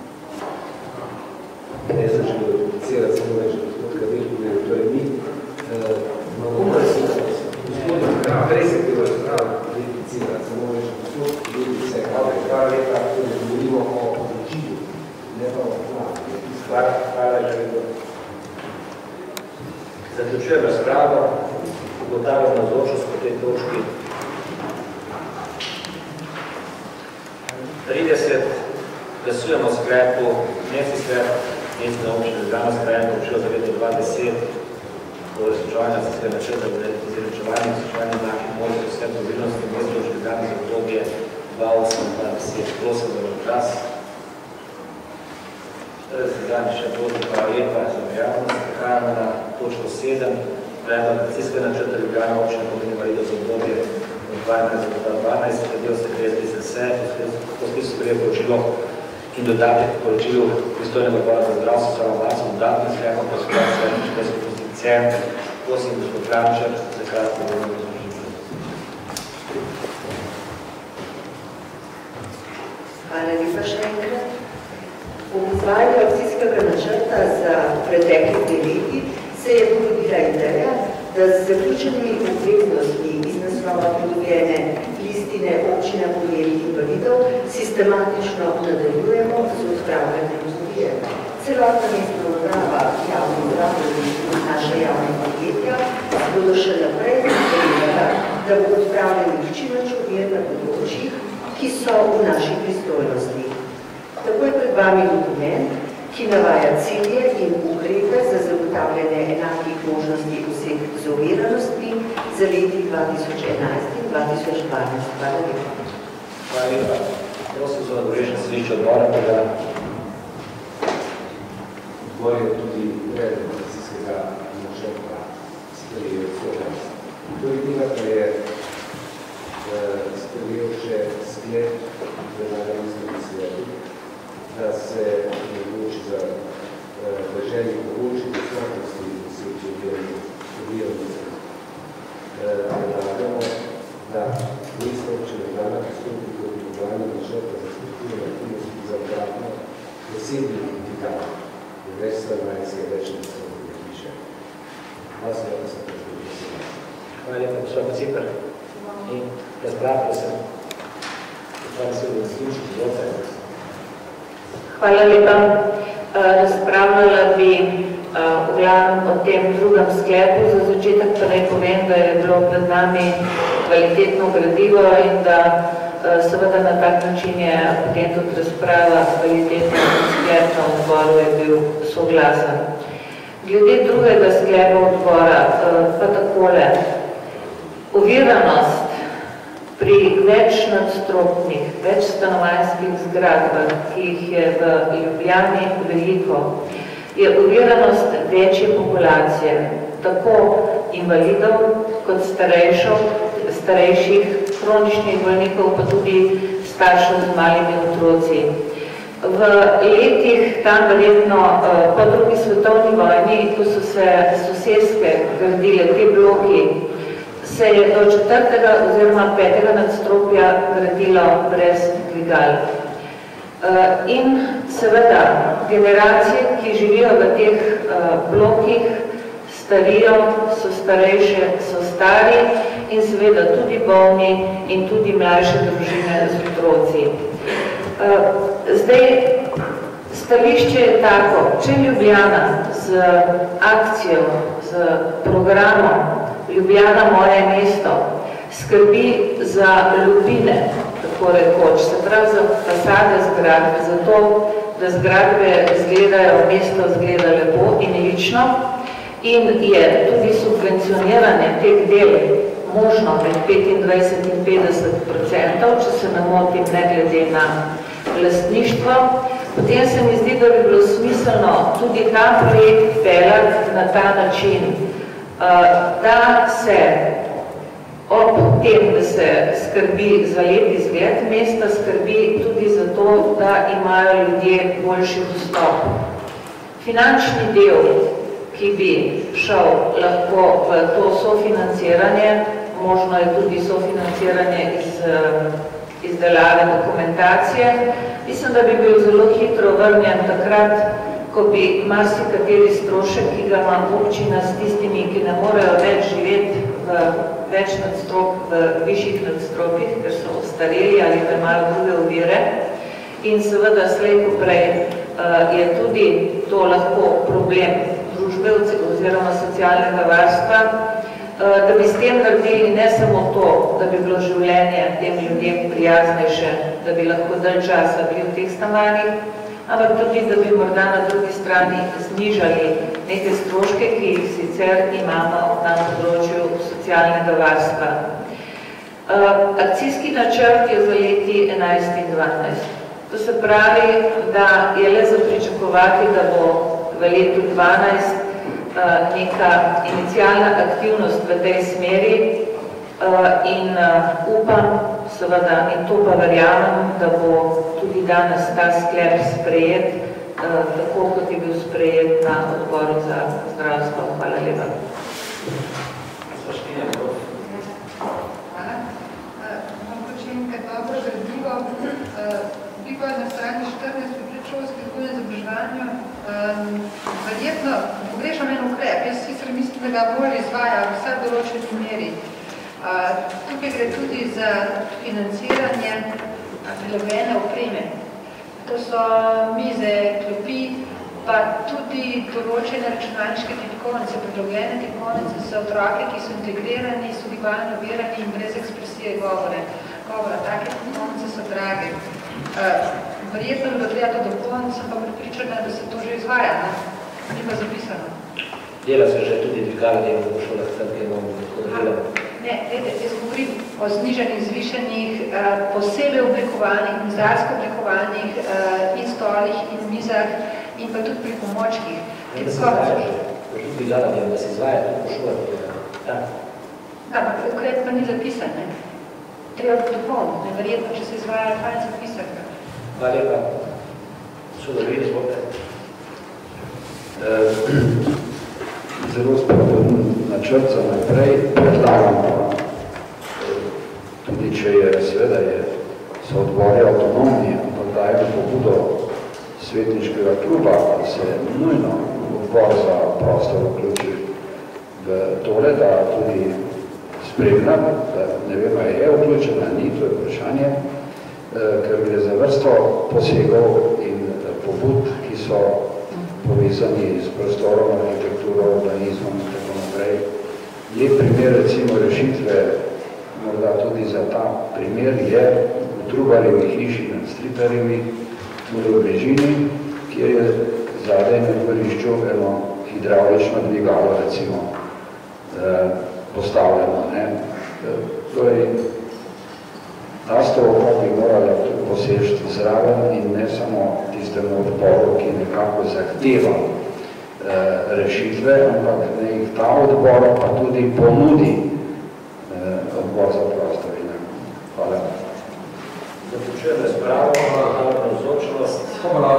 Ne sem že replicirati, samo več, gospod Kadek, to je mi. Umar si, gospod, prej se bilo razprava replicirati, samo več, gospod Kadek, se je hvala leta, tudi govorimo o odločilju, ne pa o planu. Hvala že vedno. Zaključujem razpravo, ugotavljam navzočnost po tej točki. 30, glasujemo sklepu, mestni sklep, mestna občina Ljubljana sprejem poročilo za leto 2010, o uresničevanju sistemskega načrta za izenačevanje enakih možnosti vseh mobilnosti mestne Ljubljane za obdobje 2008-2010. Prosim za čas. 40 dni še proti, hvala lepa za javnost. Prehajamo na točko 7, predlog akcijskega načrta Ljubljana občina pomeni invalidov za obdobje 2012, sledil se 30 seje, poskus sprejel poročilo in dodatek k poročilu pristojnega odbora za zdravstvo, samozvarstvo, dodatno sklepom pa situacija in školske pozicije. Prosim, gospod Krančer, za kratko govorimo razložitev. Hvala lepa še enkrat. V izvajanju akcijskega načrta za pretekli 2 leti se je porodila ideja, da z zaključenimi obveznostmi iz naslova pridobljene listine občine pomembnih invalidov sistematično nadaljujemo z odpravljanjem ovir. Celotna mestna uprava, javni zdravstveni in naša javna podjetja bodo še naprej zavedala, da bo odpravljenih čim več ovir na področjih, ki so v naši pristojnosti. Tako je pred vami dokument, ki navaja cilje in ukrepe za zagotavljanje enakih možnosti vseh z oviranostmi za leti 2011 in 2012. Hvala lepa. Hvala lepa. Prosim za odgovorješen središče odbora, da odbor je tudi predlog akcijskega načrta sprejel svoje. Tudi tega pa je sprejel še sklep plenarnega svetu, da se odloči za državni področji dostopnosti vseh oviranosti. Predlagamo, da mestna občina Ljubljana pristopi k oblikovanju načrta za strukturne aktivnosti za obratno posebni identifikator in več stanovanjske večne hiše. Vas je, da se predstavljamo. Hvala lepa, gospod Cipr. In razpravljamo se. Hvala se v naslični živote. Hvala lepa. Razpravljala bi v glavnem o tem drugem sklepu. Za začetek pa naj povem, da je bilo pred nami kvalitetno gradivo in da seveda na tak način je potem tudi razprava kvalitetna sklep na odboru je bil soglasen. Glede drugega sklepa odbora pa takole. Oviranost pri večnadstropnih, večstanovanjskih zgradbah, ki jih je v Ljubljani veliko, je oviranost večje populacije, tako invalidov kot starejših kroničnih bolnikov, pa tudi staršev z malimi otroci. V letih tam verjetno po drugi svetovni vojni, ko so se soseske gradile te bloki, se je do 4. oziroma 5. nadstropja gradilo brez dvigal. In seveda generacije, ki živijo v teh blokih, starijo, so starejše, so stari in seveda tudi bolni in tudi mlajše družine z otroci. Zdaj, stališče je tako, če Ljubljana z akcijo, z programom Ljubljana moje mesto skrbi za lupine, tako rekoč, se pravi za fasade zgradbe, za to, da zgradbe izgledajo, mesto izgleda lepo in lično, in je tudi subvencioniranje teh del možno med 25 in 50%, če se ne motim, ne glede na lastništvo, potem se mi zdi, da bi bilo smiselno tudi ta projekt peljati na ta način, da se ob tem, da se skrbi za lep izgled mesta, skrbi tudi za to, da imajo ljudje boljši dostop. Finančni del, ki bi šel lahko v to sofinanciranje, možno je tudi sofinanciranje iz izdelave dokumentacije, mislim, da bi bil zelo hitro vrnjen takrat, ko bi marsikateri strošek, ki ga ima občina s tistimi, ki ne morejo več živeti v višjih nadstropjih, ker so ostareli ali pa imajo druge ovire. In seveda slej ko prej je tudi to lahko problem družbe oziroma socialnega varstva, da bi s tem naredili ne samo to, da bi bilo življenje tem ljudem prijaznejše, da bi lahko dalj časa bili v teh stanovanjih, ampak tudi, da bi morda na drugi strani znižali neke stroške, ki jih sicer imamo na področju socialnega varstva. Akcijski načrt je za leti 11 in 12. To se pravi, da je le za pričakovati, da bo v letu 12 neka inicialna aktivnost v tej smeri in upam, seveda, in to pa verjamem, da bo tudi danes ta sklep sprejet, tako kot je bil sprejet na odboru za zdravstvo. Hvala lepa. Hvala. Mogoče nekaj dobro gradivo. Bi pa na strani 14 v predšolskem vzgoju in izobraževanju verjetno pogrešam en ukrep. Jaz sicer mislim, da ga bolj izvaja v vsaj določeni meri. Tukaj gre tudi za financiranje prilagojene opreme. To so mize, klopi, pa tudi določene računalniške tipkovnice. Prilagojene tipkovnice so otroke, ki so integrirani, so gibalno ovirani in brez ekspresije govora. Take tipkovnice so drage. Verjetno bi treba to dopolniti, sem pa pripričana, da se to že izvaja, ni pa zapisano. Dela se že tudi dvigala v šolah, tam je tako da dela. Ne, jaz govorim o znižanih, zvišenih, posebej oblikovanih, mizarsko oblikovanih in stolih in mizah in pa tudi pri pomočkih. Ne, da se izvaja že, tudi dvigala da se izvaja tudi po šolah. Ampak ukrep pa ni zapisan, ne? Treba dopolniti, neverjetno, če se izvaja fajn zapisati. Hvala lepa. Sodelovili smo. Zelo spodbuden načrt za naprej. Predlagam pa, tudi če je, seveda so odbori avtonomni, ampak dajem pobudo svetniškega kluba, da se nujno odbor za prostor vključi v tole, da tudi spremlja, da ne vem, je vključena, ni, to je vprašanje, ker gre za vrsto posegov in pobud, ki so povezani s prostorom, arhitekturo, urbanizmom in tako naprej. Lep primer, recimo, rešitve, morda tudi za ta primer, je v Trubarjevi hiši nad Stritarjevi, v bližini, kjer je zadaj na dvorišču eno hidravlično dvigalo, recimo, postavljeno. Torej, ta stroka bi morala tudi posežiti zraven in ne samo tistemu odboru, ki nekako zahteva rešitve, ampak ne jih ta odbor pa tudi ponudi odbor za prostor. Hvala. Zaključujem razpravo, navzočnost. Hvala.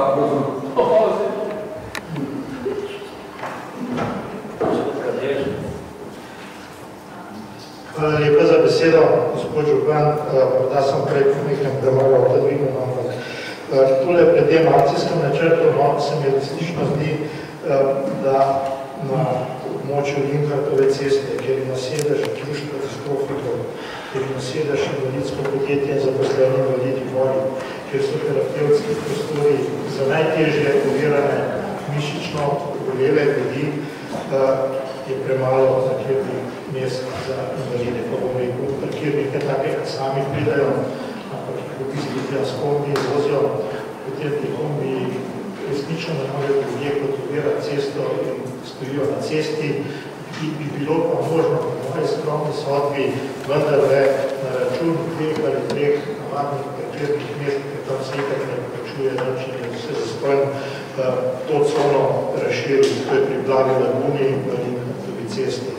Hvala lepa za besedo, gospod župan. Da sem prej nekaj premagal odvigno, ampak tole pred tem akcijskem načrtu se mi resnično zdi, da na območju Linhartove ceste, kjer ima sedež društva Distrofiko, kjer ima sedež invalidsko podjetje in zaposleni invalidi voli, kjer so terapevtski prostori za najtežje ovirane mišično obolele ljudi, je premalo parkirnih mest za invalide. Pa bom rekel, parkirnike takega sami pridajo, ampak v bistvu tega s kombi vozijo, potem ti kombi resnično ne morejo ljudje kot ovirati cesto in stojijo na cesti, ki bi bilo pa možno v moji skromni sodbi vendarle na račun 2 ali 3 navadnih parkirnih mest, ker tam se itak ne plačuje nič in je vse zastojno, to cono razširiti, to je pri Blagi Laguni in pa Linhartovi cesti.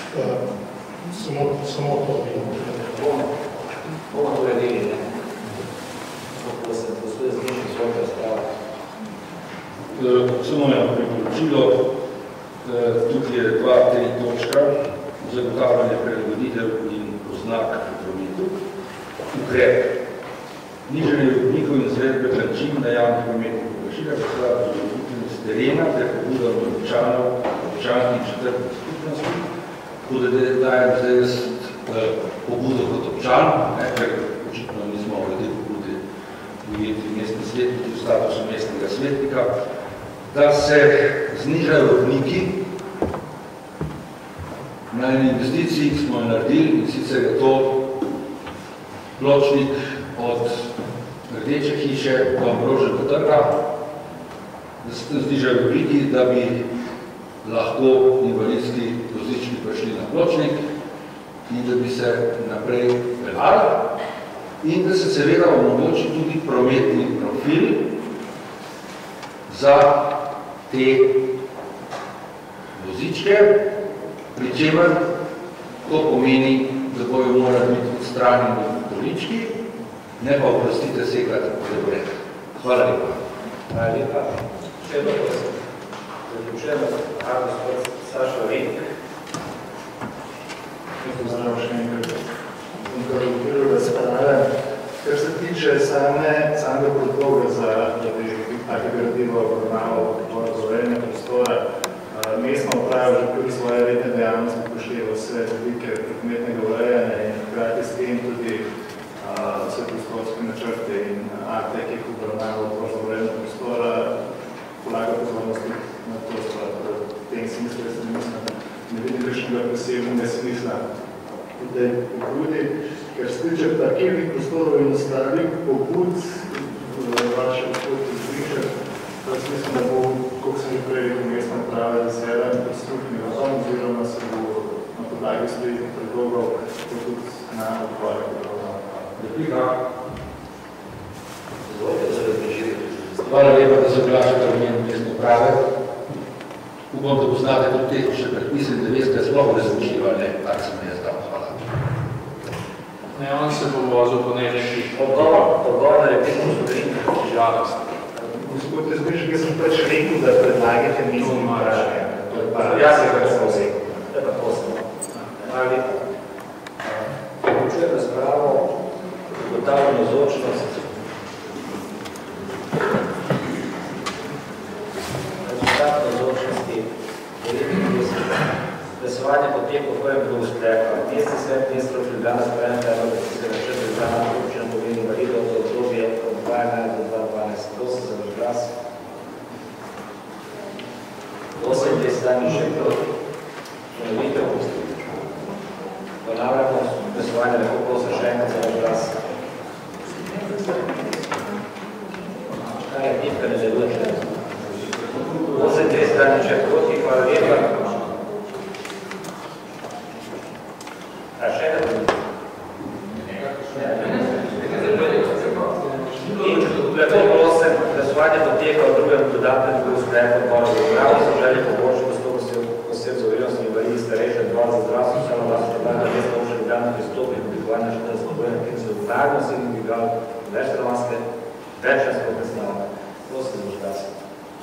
Samo to bi. Bomo to redili, ne? Da se postoje znižni svoj razpravo. Samo eno priporočilo, tukaj je 2-3 točka, zagotavljanje prilagoditev in oznak v prometu. Ukrep. Nižanje vodnikov in izvedbe način na javnih prometnih površinah v skladu z zagotovitvijo s terena ter pobudom občanov, občanskih četrtnih skupnosti. Tako da dajem zdaj jaz pobudo kot občan, ker očitno nismo glede pobude ujeti mestni svetniki v statusu mestnega svetnika, da se znižajo vodniki. Na eni investiciji smo jo naredili in sicer je to pločnik od Rdeče hiše do Ambrožnega trga, da se znižajo vodniki, da bi lahko invalidski vozički prišli na pločnik in da bi se naprej peljali in da se seveda omogoči tudi prometni profil za te vozičke, pri čemer to pomeni, da bojo morali biti odstranjeni količki, ne pa oprostite sekati zabred. Hvala lepa. Hvala lepa. Še jedno prosim. Zaključujemo gospod Sašo Vink. Pozdrav še enkrat. Okviru razprave. Kar se tiče samega predloga za take gradivo obravnavo urejanja prostora, mestna uprava že pri svoje redne dejavnosti upošteva vse oblike prometnega urejanja in hkrati s tem tudi vse prostorske načrte in akte, ki jih obravnava urejanja prostora, polaga pozornosti na to stvar. V tem smislu jaz ne vidim kakšnega posebnega smisla. Tudi pogledi, ker se tiče parkirnih prostorov in ostalih pobud, vaše gospod izbriše, jaz mislim, da bo, koliko sem že prej rekel, mestna uprava zaseda infrastrukturni razum, oziroma se bo na podlagi sprejetih predlogov tudi na odbore. Replika. Hvala lepa, da se oglašate v njenu mestno uprave. Upam, da poznate tudi tehnične predpise in da veste, sploh ne zvučiva, ne, tak sem jaz dal. Hvala. Ne, on se bo vozil po nekaj. Odgovor na repliko zgodin. Žalost. Gospod Izbriš, jaz sem pač rekel, da predlagate mestni uprave. Jaz se kar sem vzel. To je pa posebno. Hvala lepa. Zaključujem razpravo, ugotavljam navzočnost. Rezultat navzočnosti je 39. Glasovanje poteka po prvem krogu sklepa. Mestni svet ministrov Ljubljana sprejem predlog, da se načrt Ljubljana občina pomeni invalidov za obdobje od 2011 do 2012. Prosim za vaš glas. 28 dani še proti. Ponovitev. Ponavljamo glasovanje, lahko prosim še enkrat za vaš glas. Kaj je tipka ne deluje? 28 dani še proti, hvala lepa. A še enkrat? sklep odbora za upravo, so želi pomoči dostopnosti oseb z oviranostmi invalidi starejše od 2 za zdravstvo, samo vas predlaga mesta občine Ljubljana pristopi in oblikovanja spodbujanja klinične upravnosti in individual večstanovanjske večnastne stanove. Prosim za glasovanje.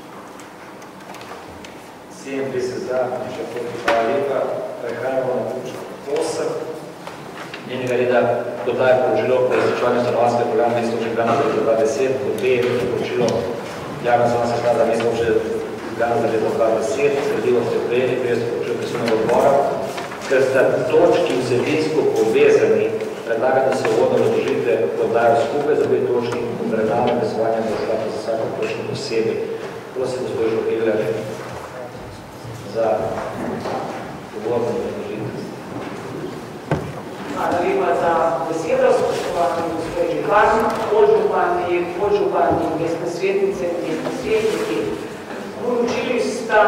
57 za, še hvala lepa. Prehajamo na točko 8. Njenega reda dodaje poročilo po različevanju stanovanjskega programa mesta občine Ljubljana za leto 2010, kot B poročilo javna stanovanjska sklada mesta občine Ljubljana za leto 2010, sledilo ste prejeli, prej ste poročilo pristojnega odbora, ker sta točki vsebinsko povezani, predlagam, da se uvodno razložitve dodajo skupaj z obe točki in predlagam glasovanje za skladu za vsako točno posebej. Prosim, gospod Žohiller, za uvodno razložitve. Hvala lepa za besedo, spoštovani gospod župan, podžupani, mestne svetnice in mestne svetniki. Poročili sta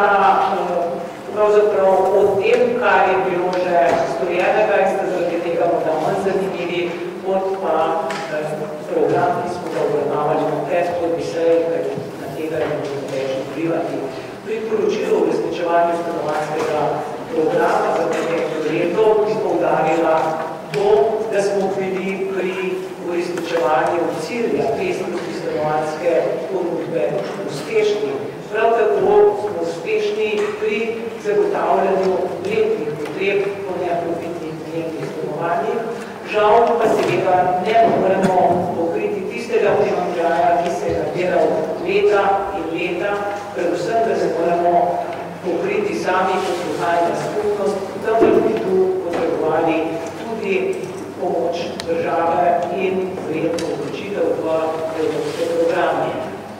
pravzaprav o tem, kar je bilo že storjenega in sta zaradi tega morda manj zanimivi, kot pa program, ki smo ga obravnavali na predhodni seji, ker na tega ne bomo več vplivati. Pri poročilu o uresničevanju stanovanjskega programa za preteklo leto bi poudarila to, da smo bili pri uresničevanju cilja pestrosti stanovanjske ponudbe uspešni. Prav tako smo uspešni pri zagotavljanju letnih potreb po neprofitnih letnih stanovanjih. Žal pa seveda ne moremo pokriti tistega primanjkljaja, ki se je nabiral leta in leta, predvsem, da se moramo pokriti sami kot lokalna skupnost, da bi tu potrebovali tudi pomoč države in verjetno vključitev v evropske programe.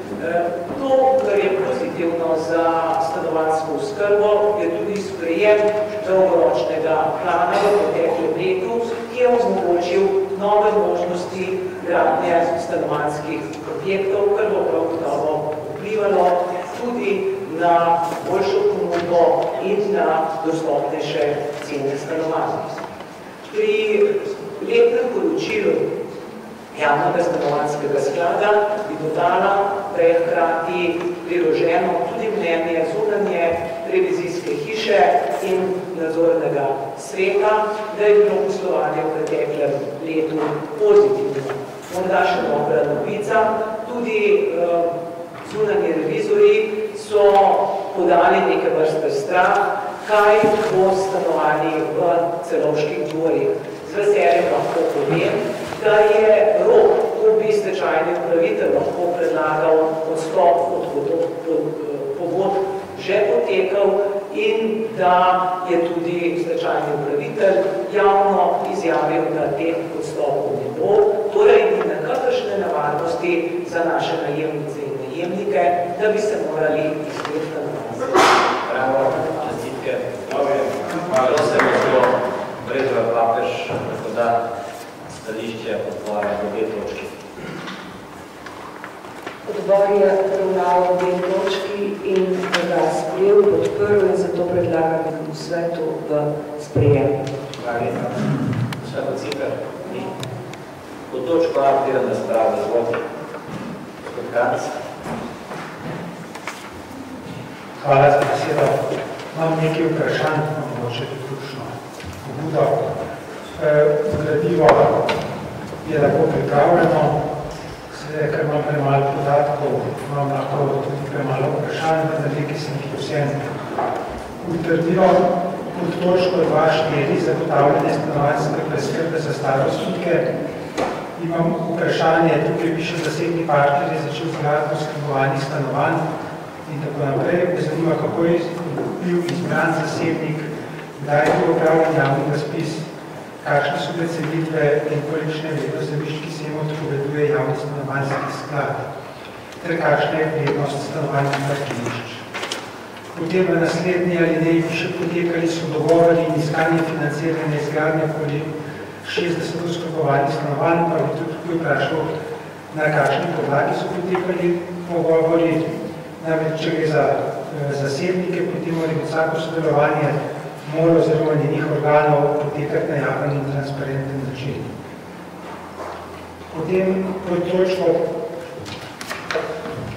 To, kar je pozitivno za stanovanjsko oskrbo, je tudi sprejem dolgoročnega plana v preteklem letu, ki je omogočil nove možnosti gradnje stanovanjskih objektov, kar bo prav gotovo vplivalo tudi na boljšo ponudbo in na dostopnejše cene stanovanj. Pri letnem poročilu javnega stanovanjskega sklada bi dodala, da je hkrati priloženo tudi mnenje zunanje revizijske hiše in nadzornega sveta, da je bilo poslovanje v preteklem letu pozitivno. Morda še dobra novica, tudi zunanji revizori so podali neke vrste strah, kaj bo stanovali v Celovških dvorih. Z veseljem lahko povem, da je rok, ko bi stečajni upravitelj lahko predlagal odstop od pogodb že potekal in da je tudi stečajni upravitelj javno izjavil, da teh odstopov ne bo, torej ni nekakršne nevarnosti za naše najemnice in najemnike, da bi se morali izgledati na nas. Bravo, čestitke. Hvala se gospod Brezova Papež, da stališče odbora v obe točki. Odbor je ravnal obe točki in ga sprejel, podprl in zato predlagam nekemu svetu v sprejem. Hvala lepa. Gospod Ciper, ni. Po točko aktiram na spravo zvodi. Gospod Kanc. Hvala za besedo. Imam nekaj vprašanj, mogoče ključno pobudo. Gradivo je lahko pripravljeno, seveda, ker imam premalo podatkov, imam lahko tudi premalo vprašanj, vendar nekaj sem jih vsem utrdilo. Pod točko 2.4 zagotavljanje stanovanjske preskrbe za starostnike. Imam vprašanje, tukaj piše zasebni partner je začel zgradbo skrbovanih stanovanj in tako naprej. Me zanima, kako je bil izbran zasebnik, kdaj je bil opravljen javni razpis, kakšne so precenitve in kolikšne vrednost zemljišč, ki se jim odpoveduje javni stanovanjski sklad, ter kakšna je vrednost stanovanjskih parkirišč. Potem v naslednji alineji piše, potekali so dogovori in iskanje financiranja izgradnje okoli 60 oskrbovanih stanovanj, pa bi tudi vprašal, na kakšni podlagi so potekali pogovori. Namreč, če gre za zasebnike, potem mora vsako sodelovanje mora oziroma njenih organov potekati na javen in transparenten način. Potem pod točko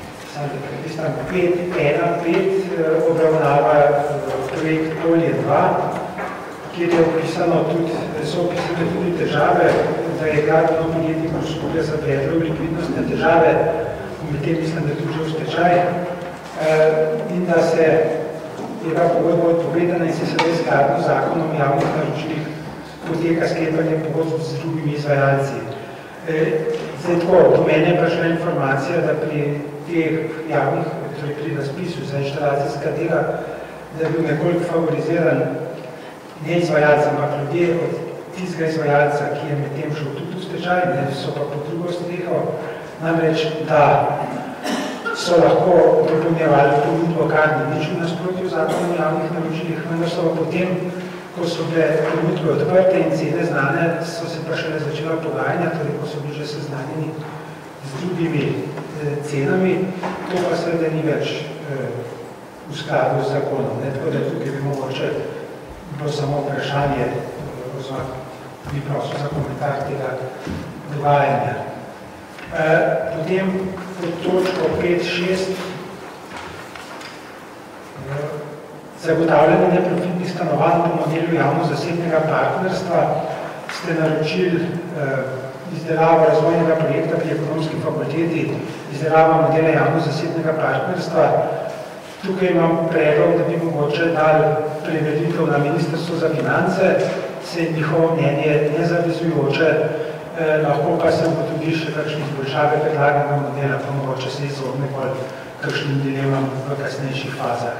mislim, 1.5 obravnava projekt Polje 2, kjer je so opisane tudi težave, da je gradbeno podjetje Grosuplje zavedlo likvidnostne težave, medtem mislim, da je tudi že v stečaj, in da se je ta pogodba odpovedana in se sedaj skladno z zakonom o javnih naročilih poteka sklepanje pogodb z drugimi izvajalci. Zdaj tako, do mene je prišla informacija, da pri teh javnih, torej pri razpisu za inštalacijska dela, da je bil nekoliko favoriziran ne izvajalca, ampak ljudje od tistega izvajalca, ki je med tem šel tudi v stečaj, ne so pa pod drugo streho, namreč, da so lahko dopolnjevali ponudbo, kar ni nič v nasprotju zakonom o javnih naročilih, vendar so pa potem, ko so bile ponudbe odprte in cene znane, so se pa šele začela pogajanja, torej ko so bili že seznanjeni z drugimi cenami, to pa seveda ni več v skladu z zakonom. Tako da tukaj bi mogoče bilo samo vprašanje, oziroma bi prosil za komentar tega dogajanja. Potem pod točko 5.6 zagotavljanje neprofitnih stanovanj po modelu javno-zasebnega partnerstva ste naročili izdelavo razvojnega projekta pri ekonomski fakulteti, izdelava modela javno-zasebnega partnerstva. Tukaj imam predlog, da bi mogoče dali preveditev na Ministrstvo za finance, se je njihovo mnenje nezavezujoče, lahko pa se bo tudi še kakšne izboljšave predlaganega modela, pa mogoče se izogne bolj kakšnim dilemam v kasnejših fazah.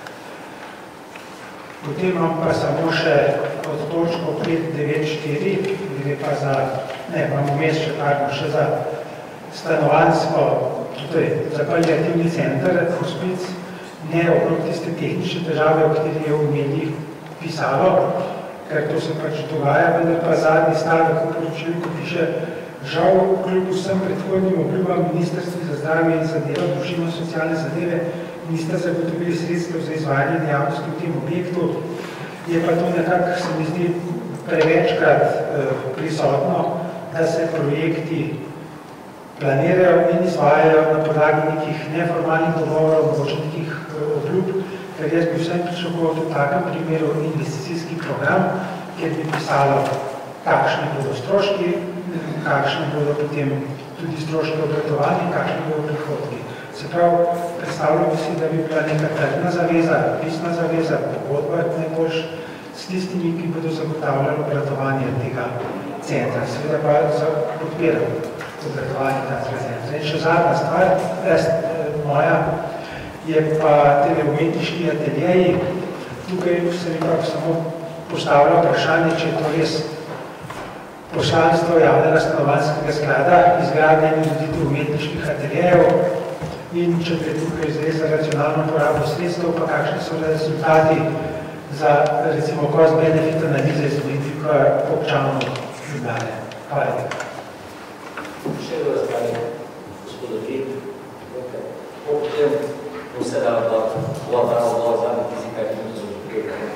Potem imam pa samo še od točko 5.9.4, gre pa za, ne, imam vmes še za stanovanjsko, torej za paliativni center, hospic, ne okrog tiste tehnične težave, o kateri je v medijih pisalo, ker to se pač dogaja, vendar pa zadnji stavek v poročilu, ko piše, žal kljub vsem predhodnim obljubam Ministrstvi za zdravje in za delo, družino in socialne zadeve niste zagotovili sredstev za izvajanje dejavnosti v tem objektu, je pa to nekako, se mi zdi, prevečkrat prisotno, da se projekti planirajo in izvajajo na podlagi nekih neformalnih dogovorov, mogoče nekih obljub, ker jaz bi vsem pričakoval v takem primeru investicijski program, kjer bi pisalo, kakšni bodo stroški, kakšni bodo potem tudi stroški obratovanja, kakšni bodo prihodki. Se pravi, predstavljamo si, da bi bila neka trdna zaveza, pisna zaveza, pogodba najboljš s tistimi, ki bodo zagotavljali obratovanje tega centra. Seveda pa podpiram obratovanje tega centra. In še zadnja stvar, moja, je pa tele umetniški ateljeji. Tukaj se mi pa samo postavlja vprašanje, če je to res poslanstvo javnega stanovanjskega sklada, izgradnje in ureditev umetniških ateljejev, in če gre tukaj zdaj za racionalno porabo sredstev, pa kakšni so rezultati za, recimo, cost-benefit analize z vidika občanov Ljubljane. Hvala lepa. Še v razpravi, gospodovi, potem vse da odbor zadnji fizika in fizikalno.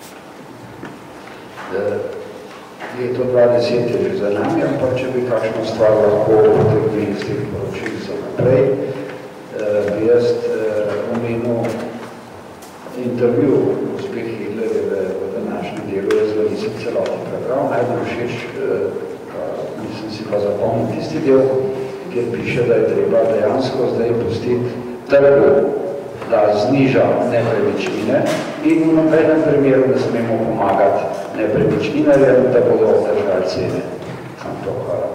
Leto 20 je že za nami, ampak če bi kakšno stvar lahko potegnili iz teh poročil za naprej, bi jaz omenil intervju gospe Hitlerjeve v današnjem delu, jaz ga nisem celotno prebral, najbolj všeč, nisem si pa zapomnil tisti del, kjer piše, da je treba dejansko zdaj pustiti trgu, da zniža nepremičnine in v nobenem primeru ne smemo pomagati nepremičninarjem, da bodo držali cene. Sam to hvala.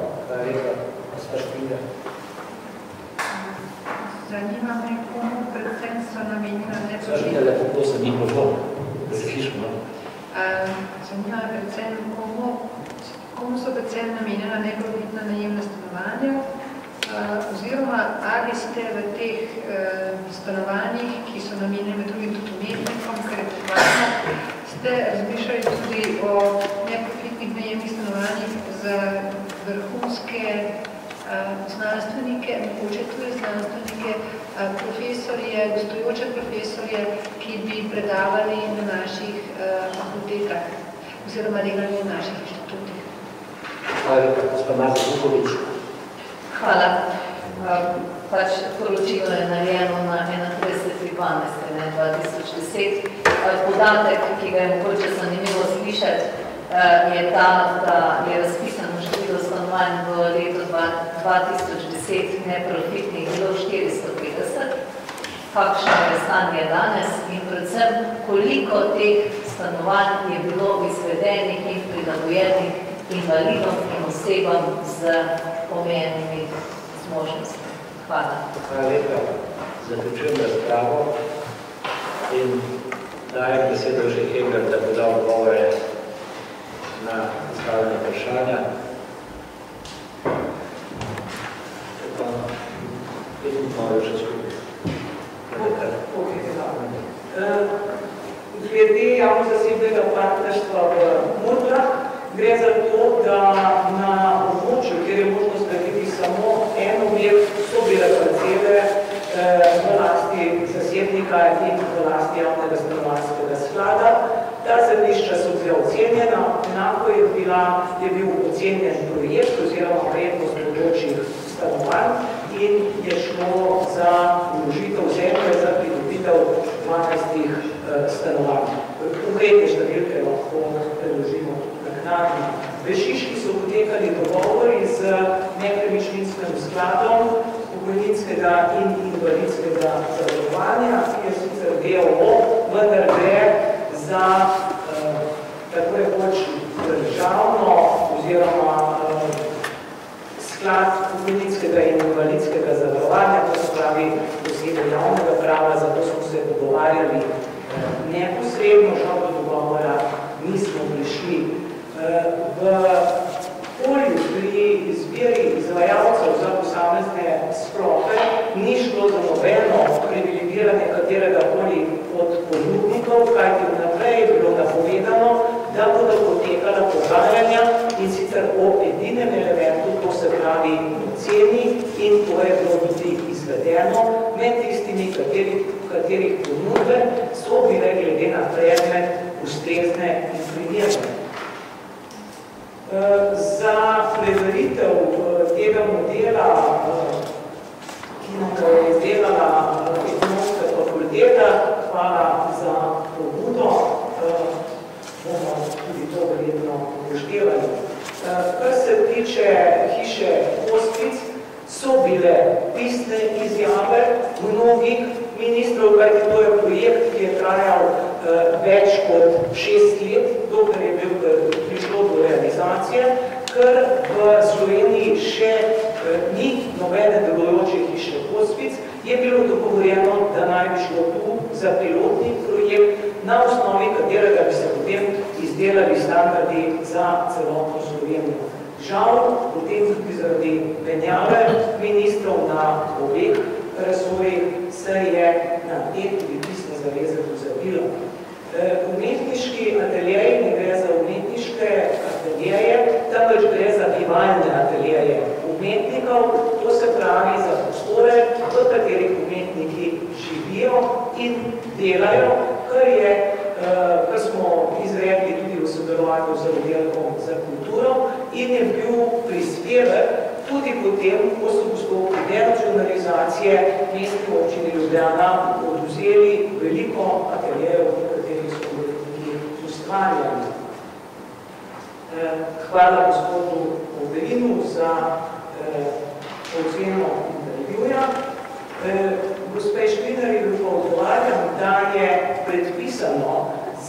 Zanima me, komu predvsem so namenjena Zanima me, predvsem, komu so predvsem namenjena neprofitna najemna stanovanja, oziroma ali ste v teh stanovanjih, ki so namenjene med drugim tudi umetnikom, ker je potvarno, ste razmišljali tudi o neprofitnih najemnih stanovanjih za vrhunske znanstvenike, mogoče tudi znanstvenike, profesorje, gostujoče profesorje, ki bi predavali na naših fakultetah oziroma delali na naših inštitutih. Hvala lepa, gospod Marko Vukovič. Hvala. pač poročilo je narejeno na 31.12.2010. Podatek, ki ga je mogoče zanimivo slišati, je ta, da je razpisano število stanovanj v letu 2010 neprofitnih bilo 450. Kakšno je stanje danes in predvsem, koliko teh stanovanj je bilo izvedenih in prilagojenih invalidom in osebam z omejenimi zmožnostmi. Hvala. Hvala lepa. Zaključujem razpravo in dajem besedo že Ebler, da bo dal odgovore na zastavljena vprašanja. Glede javno-zasebnega partnerstva v Murglah gre za to, da na območju, kjer je možno zgraditi samo en objekt, so bile parcele v lasti zasebnika in v lasti javnega stanovanjskega sklada. Ta zemljišča so bila ocenjena, enako je bil ocenjen projekt oziroma vrednost bodočih stanovanj in je šlo za vložitev zemlje za pridobitev 12 stanovanj. Konkretne številke lahko preložimo naknadno. V Šiški so potekali dogovori z nepremičninskim skladom pokojninskega in invalidskega zavarovanja, ki je sicer DOO, vendar gre za tako rekoč državno oziroma sklad pokojninskega in invalidskega zavarovanja, to se pravi posebej javnega prava, zato smo se pogovarjali neposredno, žal do dogovora nismo prišli. V polju pri izbiri izvajalcev za posamezne sklope ni šlo za nobeno privilegiranje katerega koli od ponudnikov, kajti vnaprej je bilo napovedano, da bodo potekala pogajanja in sicer o edinem elementu, to se pravi ceni, in to je bilo tudi izvedeno med tistimi, katerih ponudbe so bile glede na predmet ustrezne in primerne. Za preveritev tega modela, ki nam ga je izdelala Ekonomska fakulteta, hvala za pobudo, bomo tudi to verjetno upoštevali. Kar se tiče hiše Hospic, so bile pisne izjave mnogih ministrov, kajti to je projekt, ki je trajal več kot 6 let, dokler je prišlo do realizacije, ker v Sloveniji še ni nobene delujoče hiše Hospic, je bilo dogovorjeno, da naj bi šlo tu za pilotni projekt, na osnovi katerega bi se potem izdelali standardi za celotno Slovenijo. Žal, potem tudi zaradi menjave ministrov na obeh resorjih se je na te tudi pisne zaveze pozabilo. Umetniški ateljeji ne gre za umetniške ateljeje, temveč gre za bivalne ateljeje umetnikov, to se pravi za prostore, v katerih umetniki živijo in delajo, kar smo izvedli tudi v sodelovanju z oddelkom za kulturo in je bil prispevek tudi potem, ko so postopki denacionalizacije mestni občini Ljubljana odvzeli veliko ateljejev, v katerih so umetniki ustvarjali. Hvala gospodu Oberinu za oceno intervjuja. Gospe Škrinarju pa odgovarjam, da je predpisano z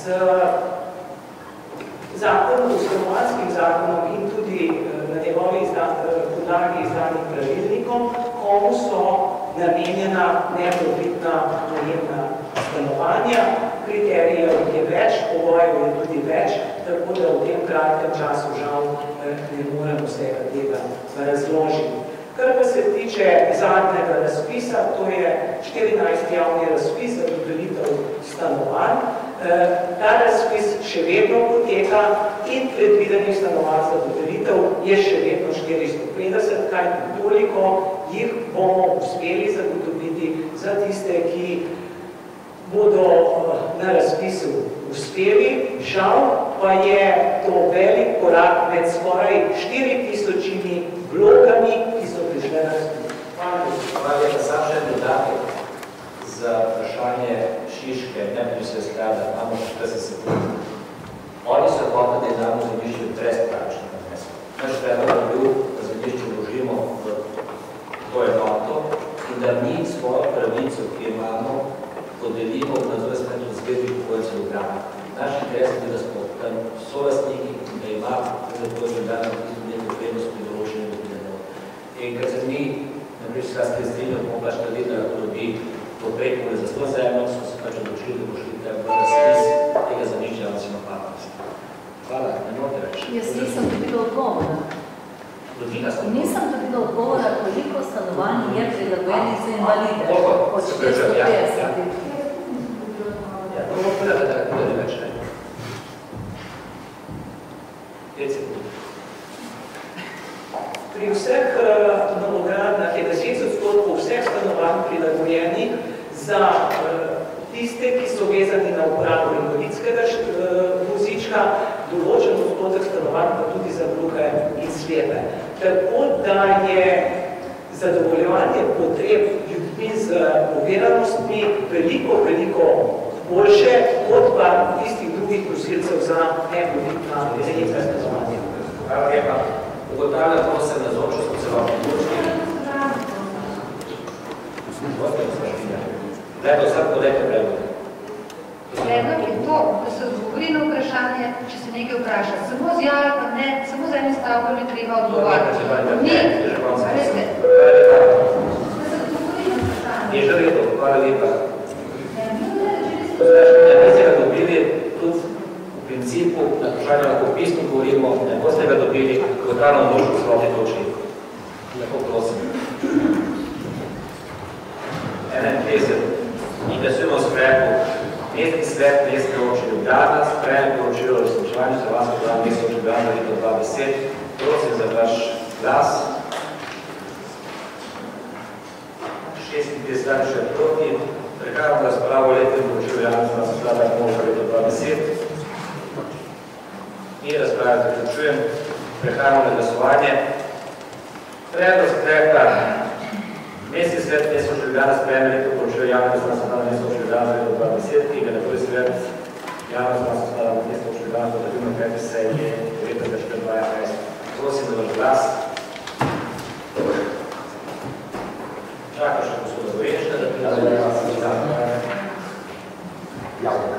stanovanjskim zakonom in tudi na njegovi podlagi izdanih pravilnikom, komu so namenjena neprofitna najemna stanovanja. Kriterijev je več, pogojev je tudi več, tako da v tem kratkem času žal ne morem vsega tega razložiti. Kar pa se tiče zadnjega razpisa, to je 14. javni razpis za dodelitev stanovanj. Ta razpis še vedno poteka in predvidenih stanovanj za dodelitev je še vedno 450, kajti toliko jih bomo uspeli zagotoviti za tiste, ki bodo na razpisu uspeli. Žal pa je to velik korak med skoraj 4000 vlogami, ki so prišle na razpis. Hvala. Hvala lepa, sam še en dodatek za vprašanje Šiške, ne bi se sklada, imamo 40 sekund. Oni so hoteli, da je damo zemljišče brezplačno namesto. Naš predlog je bil, da zemljišče vložimo v to enoto in da mi svojo pravico, ki imamo, podelimo v nadzor svetu Zvezi pokojnicev Ljubljane. Naš interes je, da smo tam solastniki in da ima tudi Ljubljana neko vrednost pri določenju dobitnega. In ker se mi, namreč s strinjamo, bomo pač naredili, da dobi podprekole za 100 zemljo, smo se pač odločili, da bo šli v razpis tega zemljišča nacionalno partnerstvo. Hvala, ne morate reči. Jaz nisem dobila odgovora. Nisem dobila odgovora, koliko stanovanj je prilagojenih za invalide. Od 450. Ja, to bo povedati, da bude ne več, ne? 5 sekund. Pri vseh novogradnjah je 10% vseh stanovanj prilagojenih za tiste, ki so vezani na uporabo invalidskega vozička, določen odstotek stanovanj pa tudi za gluhe in slepe. Tako da je zadovoljevanje potreb ljudmi z oviranostmi veliko boljše kot pa tistih drugih prosilcev za neprofitna zajemna stanovanja. Hvala lepa. Ugotavljam, da se nazočil smo celotni točki. Lepo, sad podajte predlog. Predlog je to, da se odgovori na vprašanje, če se nekaj vpraša. Samo z ja ali pa ne, samo z enim stavkom ne treba odgovarjati. Ni, veste. Da se odgovori na vprašanje. Je že redo, hvala lepa. Ne boste ga dobili tudi v principu, na vprašanje lahko pisno govorimo, ne boste ga dobili, ugotavljam došlo celotni točki. Lepo prosim. 51. In glasujemo o sklepu. Mestni svet Mestne občine Ljubljana sprejme poročilo o uresničevanju Slovanskega programa Mestne občine Ljubljana leta 2010. Prosim za vaš glas. 56 dani še proti. Prehajamo na razpravo o letnem poročilu Ljubljana Slovanskega programa leta 2010. In razpravo zaključujem. Prehajamo na glasovanje. Predlog sklepa. Mestni svet Mestne občine Ljubljana sprejme letno poročilo javnega Slovanskega Mestne občine Ljubljana leta 2010, ki ga na prvi svet javnega Slovanskega Mestne občine Ljubljana potrebno peti seji leta 2021. Prosim za vaš glas. Čaka še gospoda Goreška, da pridazuje vas javno.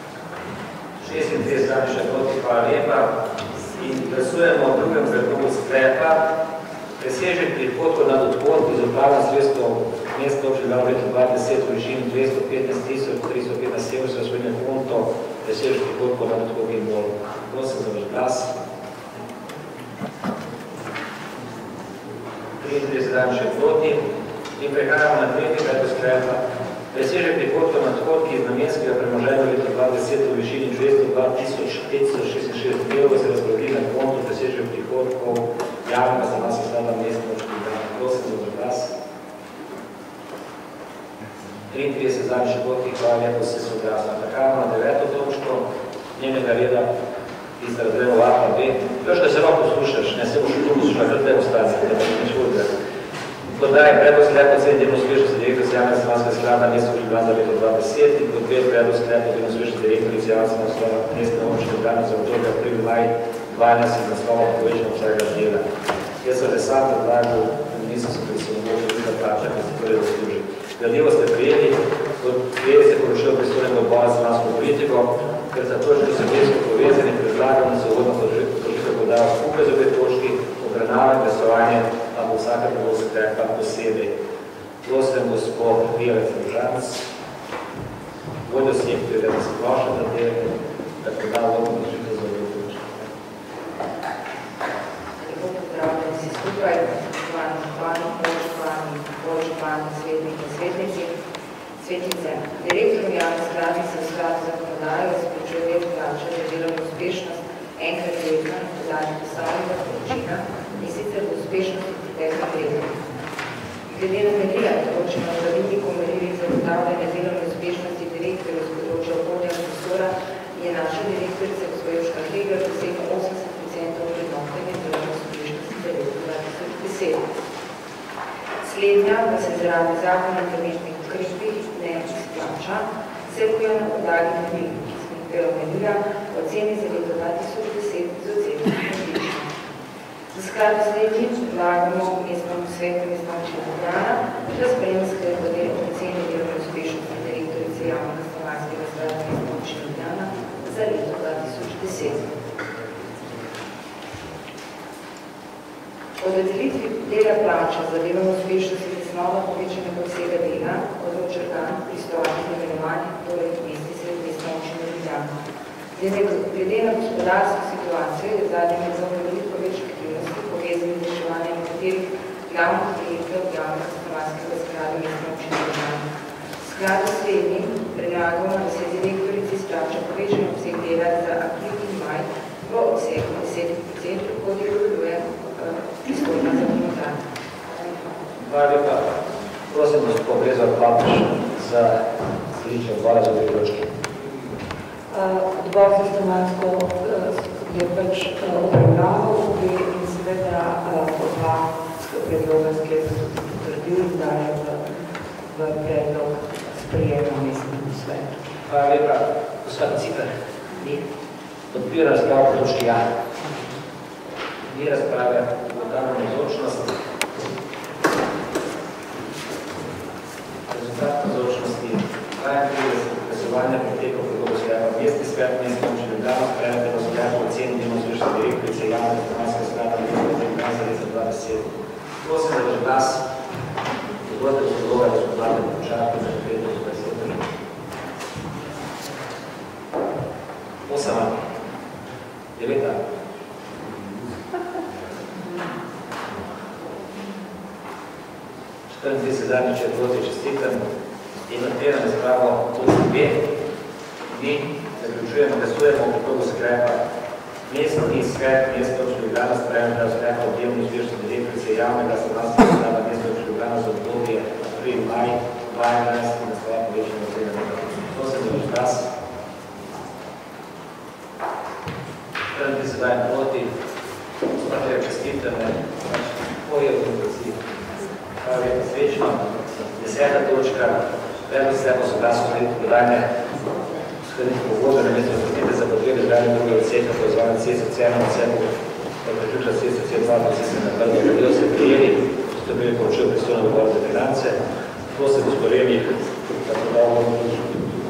36 dani še proti, hvala lepa. In glasujemo o drugem predlogu sklepa. Presežek prihodkov nad odhodki z upravljanjem sredstev Mestne občine Ljubljana leta 2010 v višini 215.315 evrov se razvojne konto presežek prihodkov nad odhodki in bolj. Prosim za vaš glas. 33 dan še proti. In prehajamo na tretji predlog sklepa. Presežek prihodkov nad odhodki iz namenskega premoženja leta 2010 v višini 202.566 evrov se razvojne na konto presežek prihodkov javnega Slovanskega sklada Mestne občine Ljubljana. Prosim za vaš glas. 33 dani še proti, hvala lepo, vse so glasno. Prehajamo na 9. točko njenega reda iz razreda A B. Jožka, se lahko poslušaš, ne se boš tu poslušal, kar te ostane, da boš neč vodil. Podaj predlog sklepa oceni delno uspešnosti direktorice javnega Slovanskega sklada Mestne občine Ljubljana za leto 2010 in pod 5 predlog sklepa delno uspešnosti direktorice javnega Mestne občine Ljubljana za obdobje april-maj 2012 iz naslova povečanja vsega dela. Jaz sem že sam predlagal, nisem se predstavljal, da plača, ki se torej zasluži. Gradivo ste prijeli, kot prijeli ste poročilo pristojnega odbora za slovansko politiko, ker za točko so mesto povezani, predlagam, da se uvodno poročilo podajo skupaj za 5 točki, obravnavanje, glasovanje, pa bo vsaka predlog sklepa posebej. Prosim, gospod Prijavec Božanec, vodjo sektorja, da se prošla, da poda vodno poročilo za 5 točki. Lepo pozdravljam vsi skupaj, poštovani svetniki in svetnici. Direktor javnih skladov se v skladu z zakonodajo izplačuje letno plačo za delovno uspešnost enkrat letno na podlagi postavljenega poročila in sicer v uspešnosti preteklih letih. Glede na merila, določena v pravilniku merilih zagotavljanja delovne uspešnosti direktorjev z področja okolja in prostora, je naša direktorica gospa Jožka Hegler dosegla 80% vrednotenja delovne uspešnosti za leto 2010. Slednja da se zaradi zakona o interventnih ukrepih ne izplača, se ukrepno na podlagi tudi, ki smo jih prej omenila, oceni za leto 2010 z oceno odlično. V skladu s tem predlagamo mestnemu svetu Mestne občine Ljubljana, da sprejme sklep o oceni delovne uspešnosti direktorice javnega stanovanjskega sklada Mestne občine Ljubljana za leto 2010. O dodelitvi dela plača za delovno uspešnost in osnova povečanega obsega dela odloča organ pristojen za imenovanje, torej mestni svet Mestne občine Ljubljana. Glede na gospodarsko situacijo je v zadnjem času veliko več aktivnosti povezanih z reševanjem nekaterih glavnih projektov javnega stanovanjskega sklada Mestne občine Ljubljana. V skladu s tem predlagamo, da se direktorici izplača povečan obseg dela za april in maj v obsegu 10%, kot jo deluje pristojna zakonodaja. Hvala lepa. Prosim, gospod Brezor Papež za stališče odbora za dve točke. Odbor za stanovanjsko je pač obravnaval in seveda oba predloga sklepa tudi potrdil in daje v predlog sprejema mestnemu svetu. Hvala lepa. Gospod Ciper, ni. Podpira razpravo po točki A. Ni razprave, ugotavljamo navzočnost. Rezultat navzočnosti 32 glasovanja potekov predloga sklepa. Mestni svet Mestne občine Ljubljana sprejme predlog sklepa o oceni delovne uspešnosti direktorice javnega stanovanjskega sklada Mestne občine Ljubljana za leto 2010. Prosim, da drži glas. Dovolite razloga, da smo dali počakati za predlog za 20 minut. 8. 9. Zadnjič je proti čestitem in odpiram razpravo točki B. Mi zaključujemo, glasujemo v predlogu sklepa. Mestni svet Mestne občine Ljubljana sprejme predlog sklepa o delovni uspešnosti direktorice javnega stanovanjskega sklada Mestne občine Ljubljana za obdobje april-maj 2011 in naslova povečanja obsega dela. Prosim, da drži glas. Prvi se dajem proti. Gospodje, čestitame. Poje v demokraciji. Hvala lepa, srečno. 10. točka. Predlog sklepa soglasno sklenitev podajanja sklenitev pogodbe na mesto razpotite za potrebe izgradnje drugega odseka proizvajanja ceste C1 odseku od priključka ceste C2 do ceste na prvo del se prijeli, ste bili poročil pristojno odbor za finance. Prosim, gospod Remih, da podamo odločitev.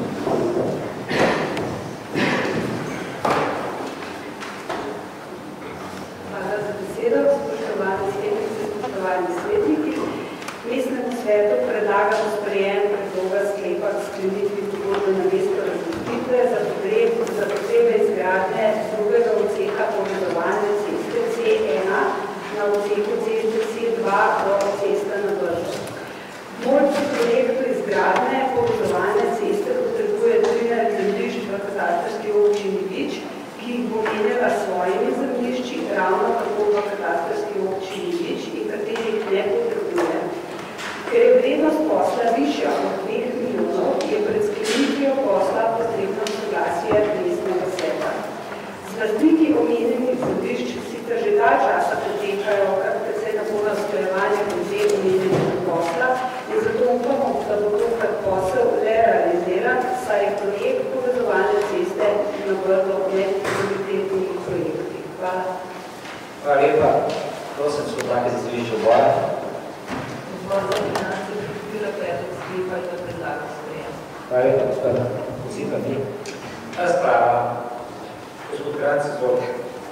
Hvala za besedo, spoštovani svetniki, spoštovani svetniki. Mestnemu svetu predlagamo sprejem predloga sklepa k sklenitvi pogodbe na mesto razpotitve za potrebe izgradnje drugega odseka povezovanja ceste C1 na odseku ceste C2 do ceste na Brdu. Multi projektu izgradnje povezovanja ceste potrebuje 13 zemljišč v katastrski občini Vič, ki jih bo menila svojimi zemljišči, ravno tako v katastrski občini Vič in katerih ne potrebuje. Ker je vrednost posla višja od 2 milijonov, je pred sklenitvijo posla potrebno soglasje mestnega sveta. Z lastniki omenjenih zemljišč sicer že dalj časa potekajo kar precej napolno usklajevanje glede omenjenega posla in zato upamo, da bo tokrat posel le realiziran, saj je projekt povezovanja ceste na Brdu med prioritetnimi projekti. Hvala. Hvala lepa. Prosim, so take za stališče odbora. Odbor za finance podpira predlog sklepa in ga predlaga sprejem. Hvala lepa, gospod Ciper, ni. Razprava. Gospod Kranjc, izvolite.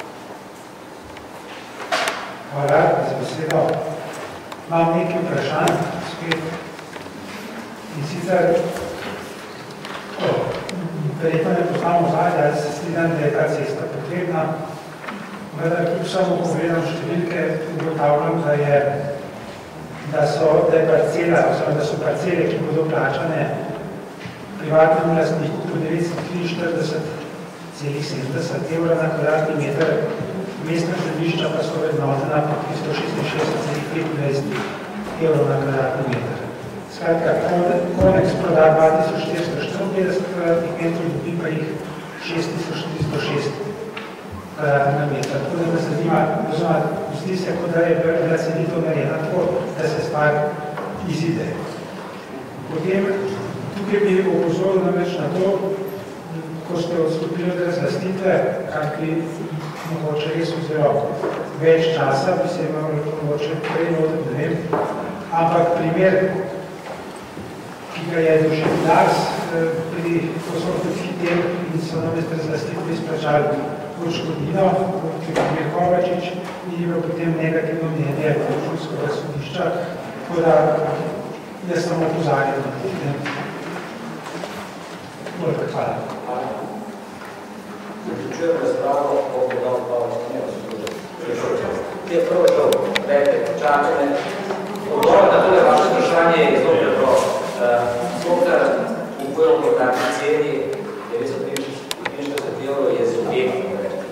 Hvala za besedo. Imam nekaj vprašanj spet. In sicer, verjetno ne poznamo vzaj, da se strinjam, da je ta cesta potrebna. Vendar, kljub samo pogledam številke, ugotavljam, da so parcele, ki bodo plačane privatnemu lastniku po 943,70 evra na kvadratni meter, mestna zemljišča pa so vrednotena po 366,25 evrov na kvadratni meter. Skratka, Konex proda 2454 kvadratnih metrov, dobi pa jih 6306 kvadratna metra. Tako da me zanima, zdi se, kot da je bila cenitev narejena tako, da se stvar izide. Potem, tukaj bi opozoril namreč na to, ko ste odstopili od razlastitve, kar bi mogoče res vzelo več časa, bi se imel mogoče prej notem, ne vem, ampak primer, ki ga je doživel Dars pri postopkih tem in so namesto razlastitve izplačali odškodnino, ki je primer Kovačič, in je bilo potem negativno mnenje Računskega sodišča, tako da jaz samo opozarjam na to. Hvala. Zaključujem razpravo o podal Pavlov. Te je prvo to, dajte, čakajte. Odgovor na tole vaše vprašanje je zelo preprosto. Skokta kupujem po takvi ceni, 945 evrov je z objektom.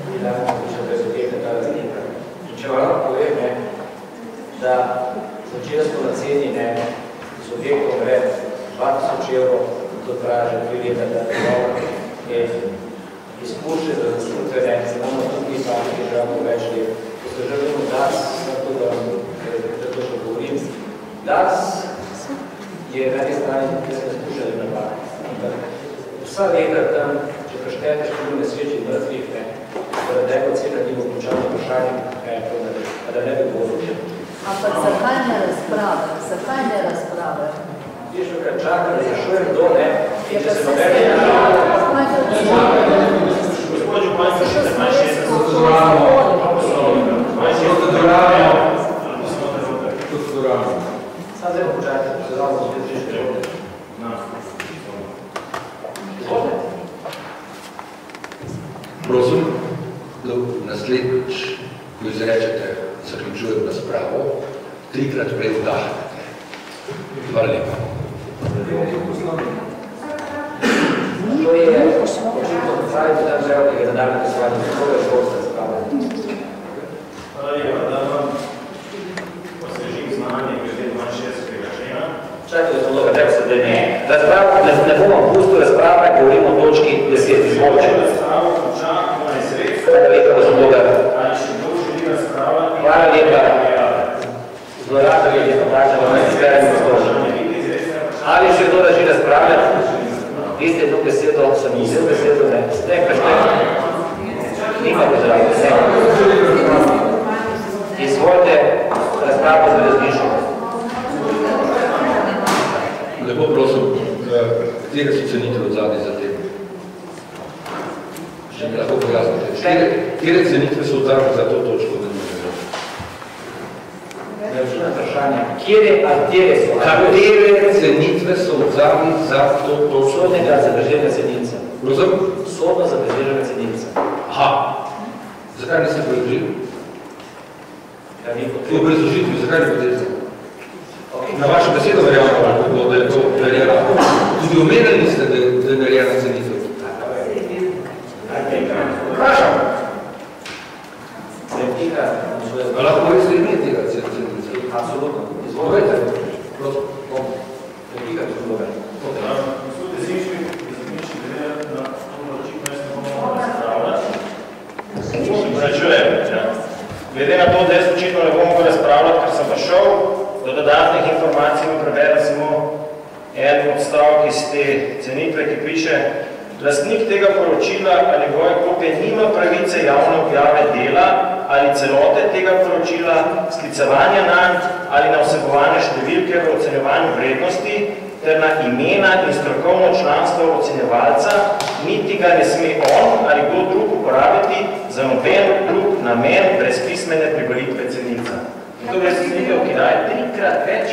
Če vam povem, da začeli smo na ceni z objektom vred 2000 evrov, to traja že 3 leta, da je izpušče za zaslutve, se bomo tudi sami državno več let. Ko se želimo DARS, tako da to še govorim, DARS je na tej strani, ki smo izpuščali napake. Vsa leta tam, če preštete število nesreči mrtvih, da je od vsega ni bo končalo vprašanje, da ne bi bilo odločeno. Ampak zakaj ne razprave? Zakaj ne razprave? Ti še kaj čakam, da zašujem do, ne? In če se nobene Gospod Župan, se še manj 60. Sad zdaj počajte, se zelo spet še želite. Izvolite. Prosim, da naslednjič, ko izrečete, zaključujem razpravo, 3-krat prej vdahnete. Hvala lepa. To je očitno postaviti tam zelo, ki ga nadaljne poslovanje, kako je šolska razprava. Hvala lepa, da vam osvežim znanje glede 62. člena. Čakaj, da smo dolga, treba se daj ne. Razpravo, ne bomo pustil razprave, govorimo o točki 10. Izvolite. Razpravo konča, ima je sredstvo. Hvala lepa, da smo dolga. Ali še kdo želi razpravati? Hvala lepa. Zlorabili je podačamo na izgledanje postoža. Ali še kdo da želi razpravljati? Vi ste jednu besedo, sem vzel besedo, ne? Ste, kažete? Nima pozdrav, ne? Izvolite razpravo za razmišljanje. Lepo prosim, katere so cenitve od zadnje za tem? Še mi lahko pojasnite. Katere cenitve so od zadnje za to točko? Različna vprašanja. Kjere so? Katere cenitve so od zadnje za to točko? Sodnega zadrženja cenilca. Prosim? Sodno zadrženja cenilca. Aha. Zakaj niste predložili? Ja, ni potrebno. V obrazložitvi, zakaj ne potrebno? Na vašo besedo verjamemo, da je to narejeno. Tudi omenili ste, da je narejena cenitev. Vprašam. A lahko poveste ime tega cenitev? Absolutno. Izvolite. Prosim. Repika, gospod Logar. Gospod Jezinčnik, izmišljati na to očitno jaz ne bomo razpravljati. Prečujem. Glede na to, da jaz očitno ne bomo razpravljati, ker sem pa šel, do dodatnih informacij vam preberem samo en odstavek iz te cenitve, ki piše: lastnik tega poročila ali njegove kopije nima pravice javne objave dela ali celote tega poročila, sklicevanja nanj ali na vsebovane številke v ocenjevanju vrednosti ter na imena in strokovno članstvo ocenjevalca, niti ga ne sme on ali kdo drug uporabiti za noben drug namen brez pismene privolitve cenilca. In to je cenitev, ki daje 3-krat več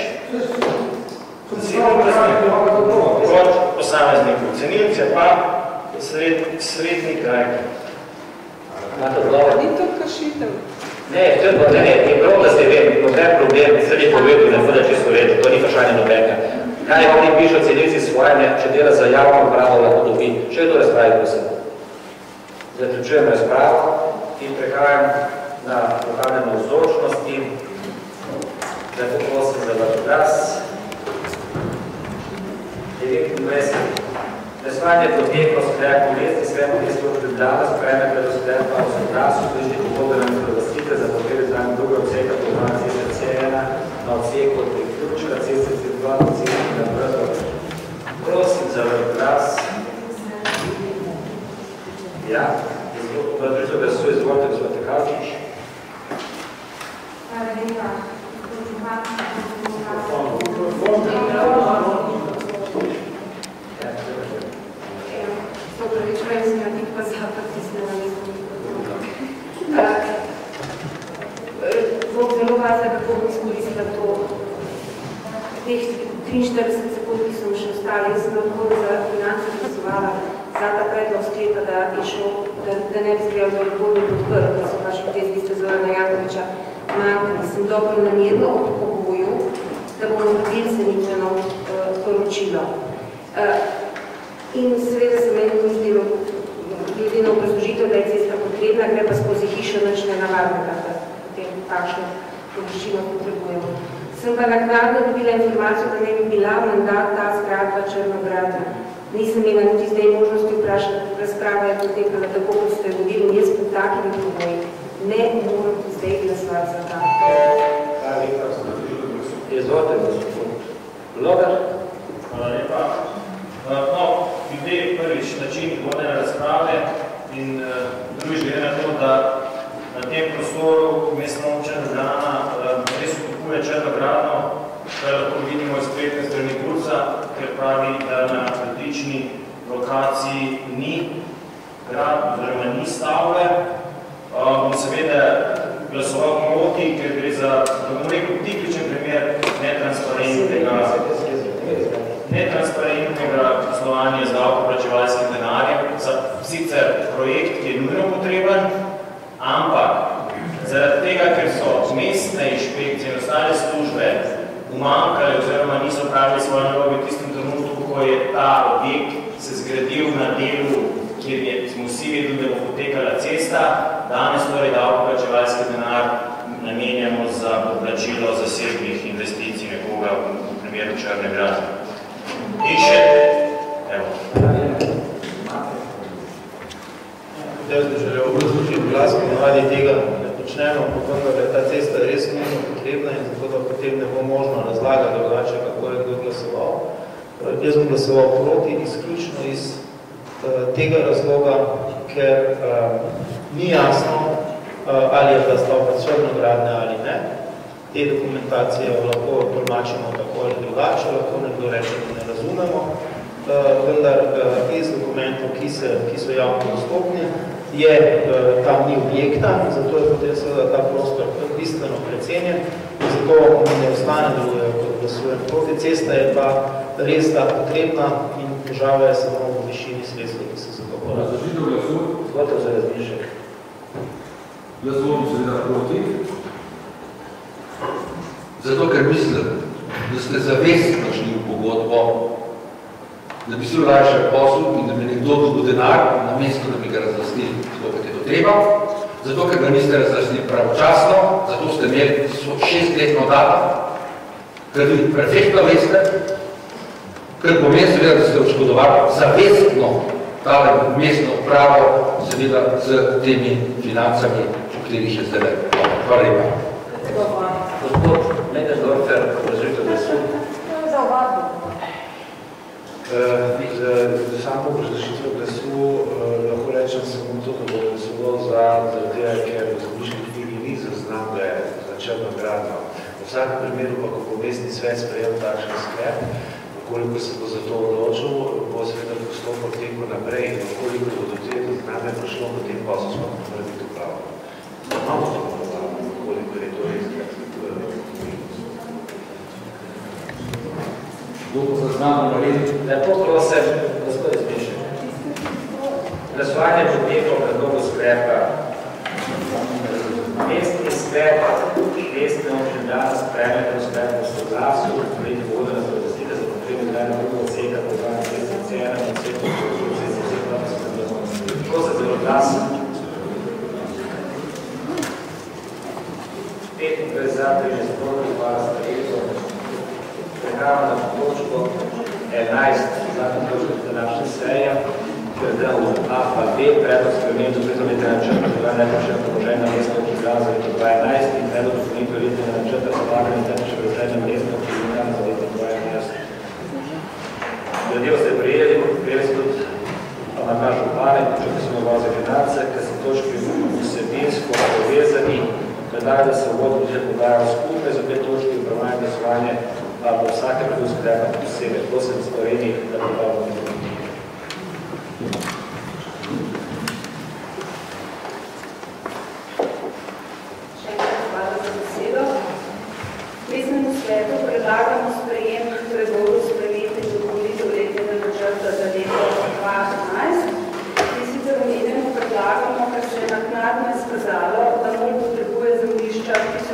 kot posameznikov. Cenilc je pa srednji kraj. Imate odgovor? Ni to kršitev? Ne, je prav, da ste vem, noben problem, sred je povedal, ne bude čisto reči, to ni vprašanje nobenega. Kaj oni pišejo cenilci svoje, če dela za javno upravo, lahko dobi. Še je to razpravi, prosim. Zaključujem razpravo in prehajam na lokalne navzočnosti. Lepo prosim za vaš glas. 29. Glasovanje poteklo sklep povesti svemu mestu Ljubljana, sprejme predosklep pa v soglasu, tudi pogodbenem predlastite za potrebe znanje druge odseka po 12. C1 na odseku od priključka ceste C2 do ceste na Brdo. Prosim za glas. Ja, predvsem glasuje, izvolite, gospod Tekalčič. Hvala lepa. Zelo važno, kako bom izkoristila to teh 43 sekund, ki so mi še ostali. Jaz sem lahko za finance glasovala za ta predlog sklepa, da ne bi zgledal, da je bolj podprl, da so vaši te liste Zorana Jankoviča manjkali. Sem dobro namerno ob pogoju, da bomo naredili zaničeno poročilo. In seveda se meni ni zdelo, glede na obrazložitev, da je cesta potrebna, gre pa skozi hišo nič nenavadnega, da potem takšno poročilo potrebujemo. Sem pa naknadno dobila informacijo, da ne bi bila mandat ta zgradba Črnogradna. Nisem imela niti zdaj možnosti vprašati, razprava je potekala tako, kot ste vodili, in jaz pod takimi pogoji ne moram zdaj glasovati za ta. Hvala lepa, izvolite, gospod Logar. Hvala lepa. No, glede prvič način vodene razprave in drugič glede na to, da na tem prostoru mestna občina Ljubljana res kupuje Črnogradno, kar lahko vidimo iz spletne strani Kursa, ker pravi, da na različni lokaciji ni grad, oziroma ni stavbe. Bom seveda glasoval proti, ker gre za, da bom rekel, tipičen primer netransparentnega poslovanja z davkoplačevalskim denarjem za sicer projekt, ki je nujno potreben, ampak zaradi tega, ker so mestne inšpekcije in ostale službe umanjkale oziroma niso pravili svoje naloge v tistem trenutku, ko je ta objekt se zgradil na delu, kjer smo vsi vedeli, da bo potekala cesta, danes torej davkoplačevalski denar namenjamo za poplačilo zasebnih investicij nekoga v primeru Črne Gradne. In še, evo. Jaz bi želel obrazložiti glas, ponovadi tega ne počnemo, pa da je ta cesta res nujno potrebna in zato da potem ne bo možno razlagati drugače, kako je kdo glasoval. Jaz bom glasoval proti izključno iz tega razloga, ker ni jasno, ali je ta stavba Črnogradne ali ne. Te dokumentacije lahko tolmačimo tako ali drugače, lahko nekdo reče, da ne razumemo, vendar iz dokumentov, ki so javno dostopni, je tam ni objekta, zato je potem seveda ta prostor bistveno precenjen in zato mi ne ostane druge, kot glasujem proti. Cesta je pa res da potrebna in težava je samo v višini sredstva, ki se za to porazi. Razložitev glasu? Zgodaj za razmišljak. Glasujem seveda proti. Zato, ker mislim, da ste zavestno šli v pogodbo, da bi se olajšal posel in da bi nekdo dobil denar, namesto da bi ga razlastili, tako kot je to treba. Zato, ker ga niste razlastili pravočasno, zato ste imeli 6-letno dato, ker vi perfektno veste, ker pomeni seveda, da ste oškodovali zavestno tale mestno upravo, seveda z temi financami, o katerih še zdaj. Hvala lepa. Gospod Medesdorfer, obrazložitev glasu. Za ovadbo. Za samo obrazložitev glasu lahko rečem samo to, da bo glasoval zaradi tega, ker v zemljiški knjigi ni zaznambe za Črnogradno. V vsakem primeru pa, ko bo mestni svet sprejel takšen sklep, koliko se bo za to odločil, bo seveda postopek tekel naprej in koliko bo do te zaznambe prišlo, potem pa so smo mora biti upravljeno. Imamo to upravljeno, koliko je to res. Lepo prosim, gospod izmišljen. Glasovanje poteklo v predlogu sklepa. Mestni sklep, mestne občine Ljubljana sprejme to sklepo v soglasju, prejti vodena za razlike za potrebno dajno drugo odseka po 22 cena in odseku tako se zelo glasno. 25 za, 13 proti, 2 sprejeto. Prehajamo na točko 11, zadnja točka današnje seje, ki je del APA 2, predlog sprememb dopolnitve letnega načrta za nepremičnega premoženja na mestno občino Ljubljana za leto 2011 in predlog dopolnitve letnega načrta za vlaganje nepremičnega premoženja na mestno občino Ljubljana za leto 2011. Gradivo ste prijeli se tudi amandma župane, počutili smo odbor za finance, ker so točki vsebinsko povezani, predlagam, da se uvod budžet podajo skupaj za 5 točki upravljanja glasovanje, pa bo vsake predlog sklepa posebej. Prosim Sloveniji, da bo dobro nekaj. Še enkrat hvala za besedo. Mestnemu svetu predlagamo sprejem predlogov sprememb in dopolnitev letnega načrta za leto 2011. In sicer omenjeno predlagamo, ker se je naknadno izkazalo, da MOL potrebuje zemljišča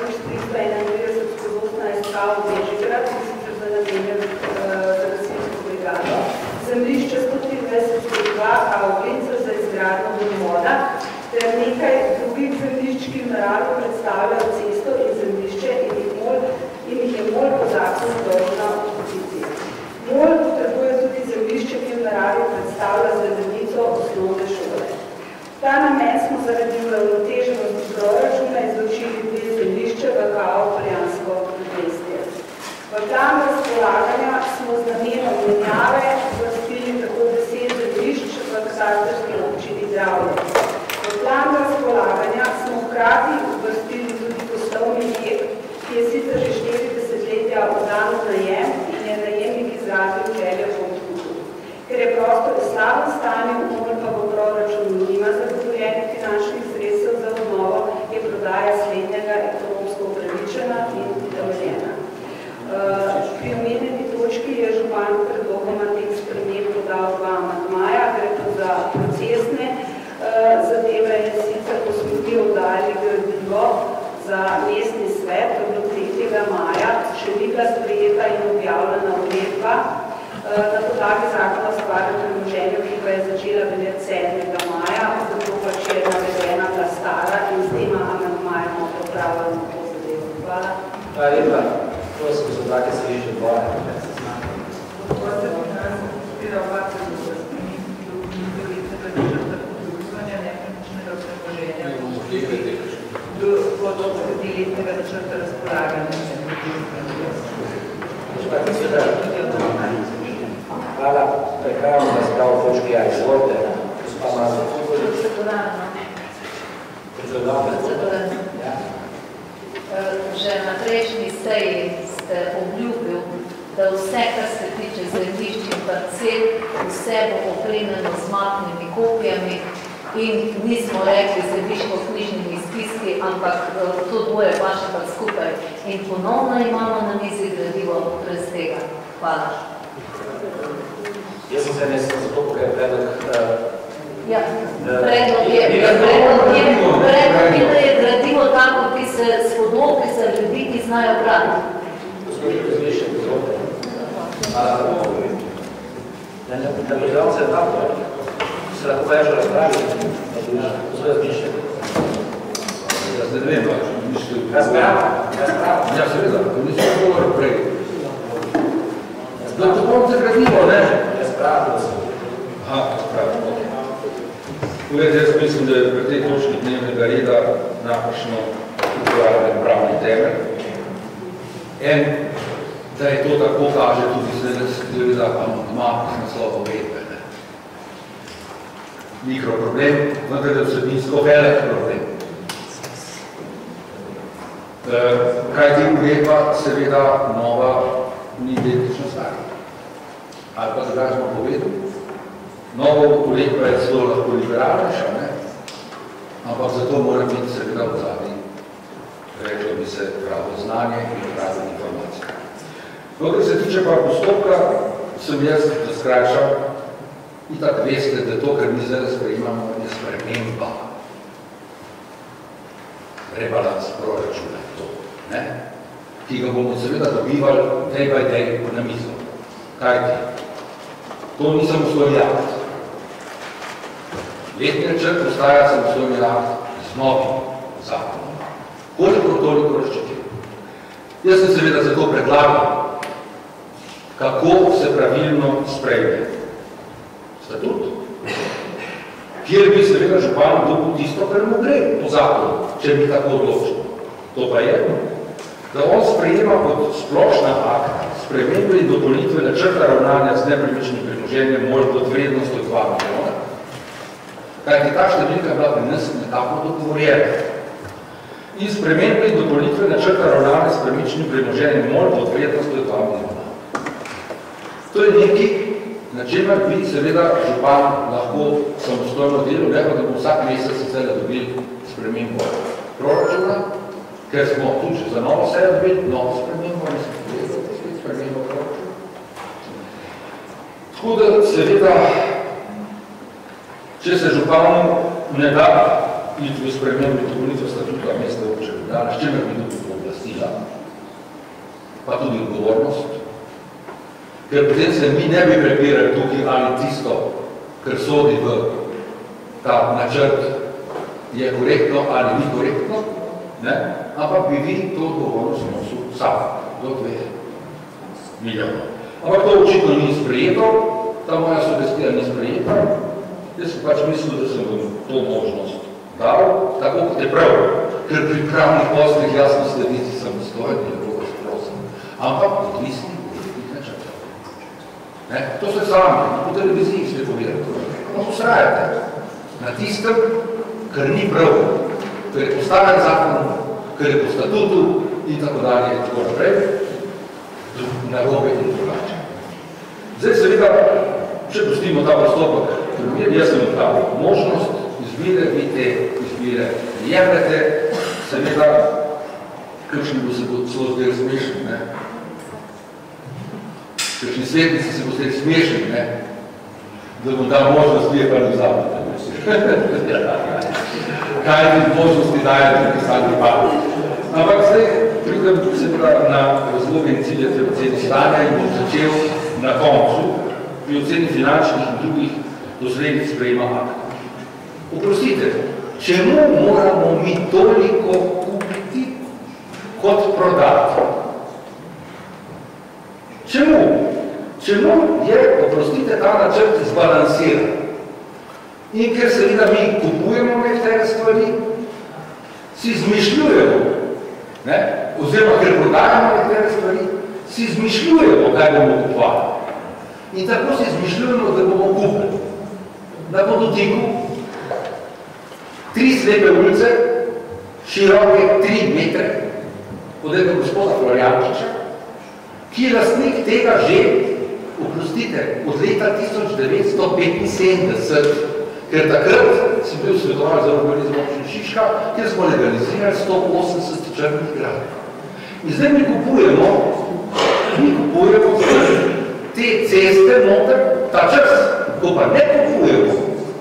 1391/18 v Bežigrad, in sicer za namenjen za gasilsko brigado, zemljišče 123/2 Avglica za izgradnjo vodovoda, ter nekaj drugih zemljišč, ki v naravi predstavljajo cesto in zemljišče in jih je MOL po zakonu dolžna odkupiti. MOL potrebuje tudi zemljišče, ki v naravi predstavlja zvedenico osnovne šole. V ta namen smo zaradi uravnoteženosti proračuna izločili 2 zemljišče v kao Poljansko predmestje. V plan razpolaganja smo z namenom menjave uvrstili tako 10 zemljišč v katastrski občini Dravlje. V plan razpolaganja smo hkrati uvrstili tudi poslovni objekt, ki je sicer že 4 desetletja oddan v najem in je najemnik izrazil željo po odkupu. Ker je prostor v slabem stanju, MOL pa v proračunu nima zagotovljenih finančnih sredstev za obnovo, je prodaja slednjega ekonomsko upravičena in utemeljena. Pri omenjeni točki je župan predlogoma teh sprememb podal 2 amandmaja, gre to za procesne zadeve, in sicer ko smo mi oddali gradivo za mestni svet, to je bilo 3. maja, še ni bila sprejeta in objavljena uredba na podlagi zakona o stvarnem premoženju, ki pa je začela veljati 7. maja, zato pač je navedena bila stara in s tema amandmajemo popravljamo to zadevo. Hvala. Hvala lepa. Prosim, so take sliši odbore. Odbor za finance podpira oba predloga sprememb, ki dopolnitev letnega načrta podrobljanja nepremičnega premoženja pod obsedi letnega načrta razpolaganja. Hvala. Prehajamo na spravo točki A. Izvolite. Gospa Mazur. Že na prejšnji seji ste obljubil, da vse, kar se tiče zemljišč in parcel, vse bo opremljeno z mapnimi kopijami in nismo rekli zemljiško-knjižnimi spiski, ampak to dvoje paše pa skupaj. In ponovno imamo na mizi gradivo brez tega. Hvala. Jaz sem se nesel zato, ker je predlog... Ja, predlog je, da je gradivo tako, ki se spodlopi za ljudi, ki znajo brati. Gospod Prezvišek, izvolite. Da predlog se je tako, se lahko pa ježo razpravi. Gospod Prezvišek. Jaz ne vem, Razprava. Ja, seveda, to nisem govor prej. Da to konce gradivo, ne? Razprava. Aha, razprava. Pogled, jaz mislim, da je pri tej točki dnevnega reda napačno uporabljen pravni temelj. Da je to tako, kaže tudi seveda amandma z naslova uredbe. Mikroproblem, vendar je vsebinsko velik problem. Kaj ti uredba seveda nova ni identična stara. Ali pa zdaj smo povedali, novo uredba je zelo lahko liberalnejša, ampak zato mora biti seveda v zadnji, reklo bi se, pravo znanje in pravo informacije. Kar se tiče pa postopka, sem jaz skrajšal, in tako veste, da to, kar mi zdaj sprejemamo, je sprememba. Rebalans proračuna je to, ki ga bomo seveda dobivali day by day na mizo. Kaj ti? To ni samostojni akt. Letni načrt postaja samostojni akt z novim zakonom. Koliko toliko razčetil. Jaz sem seveda zato predlagal, kako se pravilno sprejme statut, ki kjer bi seveda župan dobil tisto, kar mu gre po zakonu, če bi tako odločil. To pa je, da on sprejema kot splošna akta spremembe in dopolnitve načrta ravnanja z nepremičnim premoženjem mora pod vrednostjo 2 milijona, kajti ta številka je bila pri nas nekako dogovorjena. In spremembe in dopolnitve načrta ravnanja s premičnim premoženjem mora pod vrednostjo 2 milijona. To je nekaj, na čemer bi seveda župan lahko samostojno delo, ne pa da bo vsak mesec sicer dobili spremembo proračuna, ker smo tudi že za novo sejo dobili novo spremembo, spremembo proračuna. Tako da seveda, če se županu ne da iti v spremembo dopolnitve statuta mesta občine Ljubljana, s čimer bi dobil pooblastila, pa tudi odgovornost, ker potem se mi ne bi prepirali tukaj ali tisto, kar sodi v ta načrt, je korektno ali ni korektno, ne? Ampak bi vi to odgovornost nosil sam, do 2 milijonov. Ampak to očitno ni sprejeto, ta moja sugestija ni sprejeta, jaz sem pač mislil, da sem vam to možnost dal, tako kot je prav, ker pri pravnih poslih jasno slediti samostojen, lepo vas prosim, ampak odvisni. To ste sami, po televiziji ste povedali. No, posrajate na tistem, kar ni prav, kar je po starem zakonu, kar je po statutu in tako dalje in tako naprej, narobe in drugače. Zdaj seveda, če pustimo ta postopek, jaz sem odpravil možnost izbire, vi te izbire jemljete, seveda, kakšni bo se bo celo zdaj smešen, ne? Kakšni svetnici se bo zdaj smešen, ne? Da bom dal možnost vi je pa ne vzavljate. Kaj ti možnosti daje tudi sami pa. Ampak zdaj pridem seveda na razloge in cilje te oceni stanja in bom začel na koncu pri oceni finančnih in drugih doslednih sprejema aktov. Oprostite, čemu moramo mi toliko kupiti kot prodati? Čemu? Čemu je, oprostite, ta načrt zbalansiran? In ker seveda mi kupujemo nekatere stvari, si izmišljujemo, ne? Oziroma, ker prodajamo nekatere stvari, si izmišljujemo, kaj bomo kupovali. In tako si izmišljujemo, da bomo kupili. Na podotiku 3 slepe ulice, široke 3 metre, od enega gospoda Florjančiča, ki je lastnik tega že, oprostite, od leta 1975, ker takrat si bil svetoval za urbanizem občine Šiška, kjer smo legalizirali 180 črnih gradov. In zdaj mi kupujemo te ceste noter, ta čas, ko pa ne kupujemo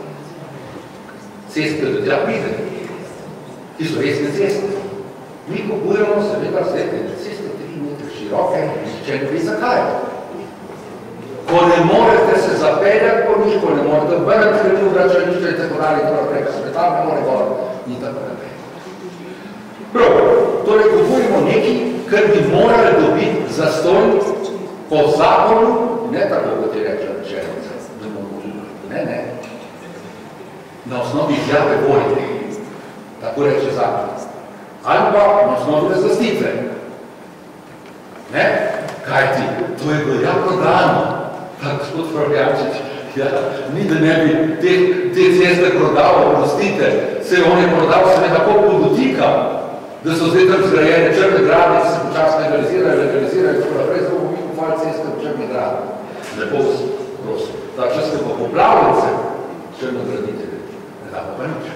ceste, da tja pride, ki so resne ceste. Mi kupujemo seveda ceste 3 metre široke, če ne ve zakaj. Ko ne morete se zapeljati po nič, ko ne morete vrniti ljudi v vračališče in tako dalje, to naprej, ko se tam ne more govoriti in tako naprej. Prav, torej kupujemo nekaj, kar bi morali dobiti zastonj po zakonu, ne tako, kot je rekla rečenica, da bomo ne. Na osnovi izjave volje, tako reče zakon. Ali pa na osnovi razlastitve. Ne? Kaj ti? To je bilo jako dano. Pa gospod Florjančič, ja, ni da ne bi te ceste prodal, prostite, se on je prodal seveda tako podotika, da so zdaj tam zgrajene črne grade, ki se počasno legalizirajo, tako naprej, zdaj bomo mi kupovali ceste v črne grade. Lepo vas prosim. Ta čas ste pa poplavljence, črno graditelje, ne damo pa nič.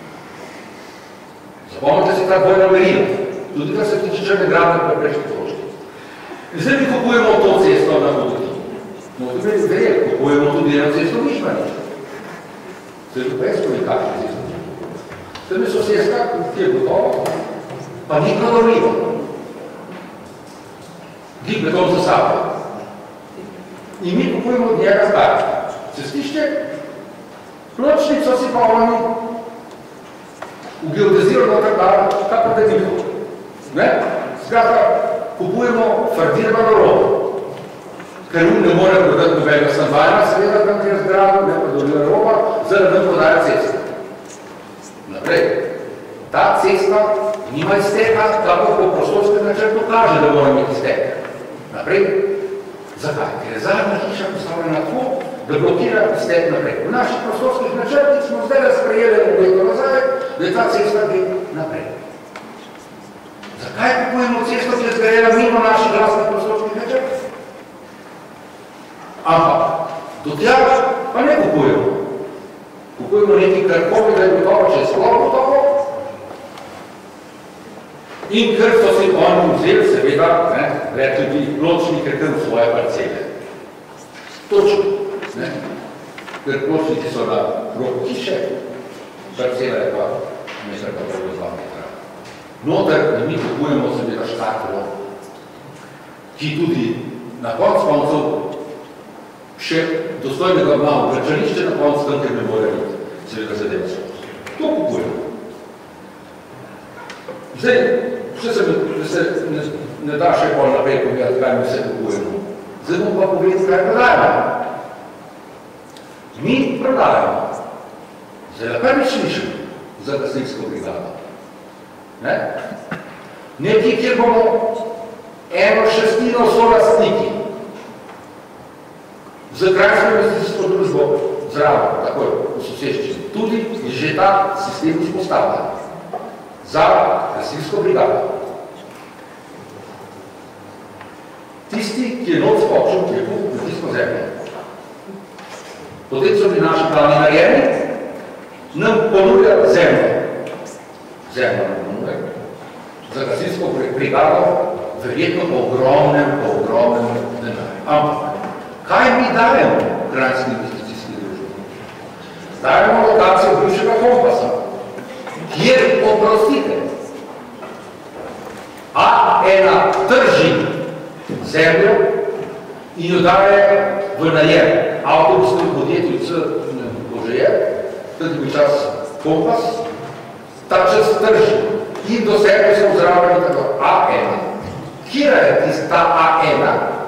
Zapomnite si ta dvojna merila, tudi kar se tiče črne grade pa prejšnji točki. In zdaj mi kupujemo to cesto na podotiki. No, tudi zdaj kupujemo tudi eno cesto Mišmanič. Zdaj tu pesko je kakšne cesto. Zdaj mi sosedska, ki je gotovo, pa ni prodorljivo. Gib beton za sabo. In mi kupujemo od njega zdaj. Cestišče, pločnico si pa oni v geodezirano tako da ni. Ne? Skratka, kupujemo fardirano robo. Ker ne more prodati nobenega stanovanj, seveda tam kjer zgrado, ne pa dolina roba, zaradi prodaje cest. nima izteka, tako po prostorskem načrtu kaže, da mora imeti iztek. Naprej. Zakaj? Ker je zadnja hiša postavljena tako, da blokira iztek naprej. V naših prostorskih načrtih smo zdaj sprejeli leto nazaj, da je ta cesta gre naprej. Zakaj kupujemo cesto, ki je zgrajena mimo naših vlastnih prostorskih načrtov? Ampak do tega pa ne kupujemo. Kupujemo nekaj karkovi, da je gotovo, če je sploh gotovo. In ker so si oni vzeli, seveda, rekli bi pločnike kar v svoje parcele. Točno. Ker pločniki so na rok hiše, parcela je pa metra pa prvo 2 metra. Noter mi kupujemo seveda štaklo, ki tudi na koncu še dostojnega malo plačališče na koncu, tam, ker ne more biti, seveda zadeva skozi. To kupujemo. Zdaj, se ne da še pol naprej povedati, kaj mi vse kupujemo. Zdaj bom pa povedati, kaj prodajamo. Mi prodajamo. Zdaj, kaj mi slišim za gasilsko brigado? Nekaj, kjer bomo 1/6 solastniki. Z Kranjsko investicijsko družbo zraven, takoj v soseščini, tudi je že ta sistem vzpostavljen za gasilsko brigado. Tisti, ki je noč skočil, ki je kupil kmetijsko zemljo. Potem so bili naši plani narejeni, nam ponuja zemljo. Zemljo nam ponuja. Za gasilsko brigado, verjetno po ogromnem denarju. Ampak, kaj mi dajemo Kranjski investicijski družbi? Dajemo lokacijo bivšega kompasa, kjer, oprostite, A1 trži zemljo in jo daje v najem avtobusnem podjetju Božeje, tudi bi čas kompas, ta čas trži in do sebe so vzravljeni tako A1. Kjera je tista A1,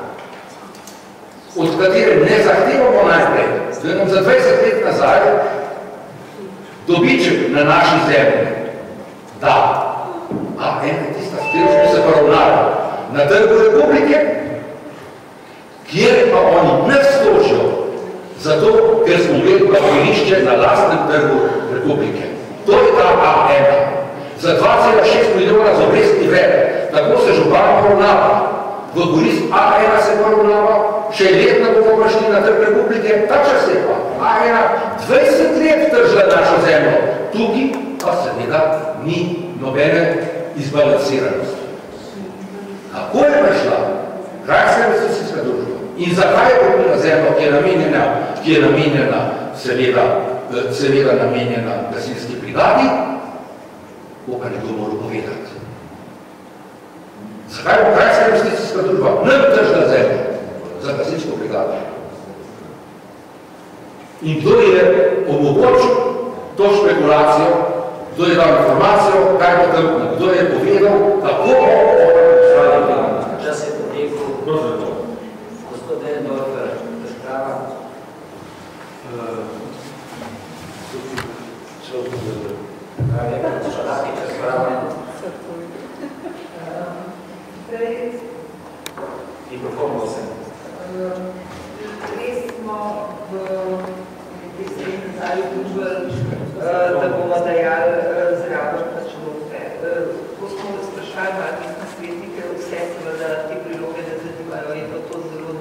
od katere ne zahtevamo najprej, da nam za 20 let nazaj dobiček na naši zemlji. Da, A1 je tista, s katero smo se poravnali na Trgu Republike, kjer pa oni ne vstočijo, zato, ker smo imeli parkirišče na lastnem Trgu Republike. To je ta A1. Za 2,6 milijona z obrestni vred. Tako se župan poravnava. V korist A1 se poravnava, še let ne bomo prišli na Trg Republike, ta čas je pa A1 20 let držala našo zemljo. Tukaj pa seveda ni nobene izbalansiranosti. Kako je prišla Kranjska investicijska družba? In zakaj je kupila zemljo, ki je namenjena seveda namenjena gasilski brigadi? Bo pa nekdo moral povedati. Zakaj bo Kranjska investicijska družba nam držala zemljo za gasilsko brigado? In kdo je omogočil to špekulacijo, kdo je dal informacijo, kaj bo tam, kdo je povedal, kako bo čas je potekel. Gospod Dendorfer, razprava. Res smo v deset nazaj vključili, da bomo dajali zraven računovodje. Ko smo sprašali varnostne svetnike, vse seveda te priloge ne zanimajo, je pa to zelo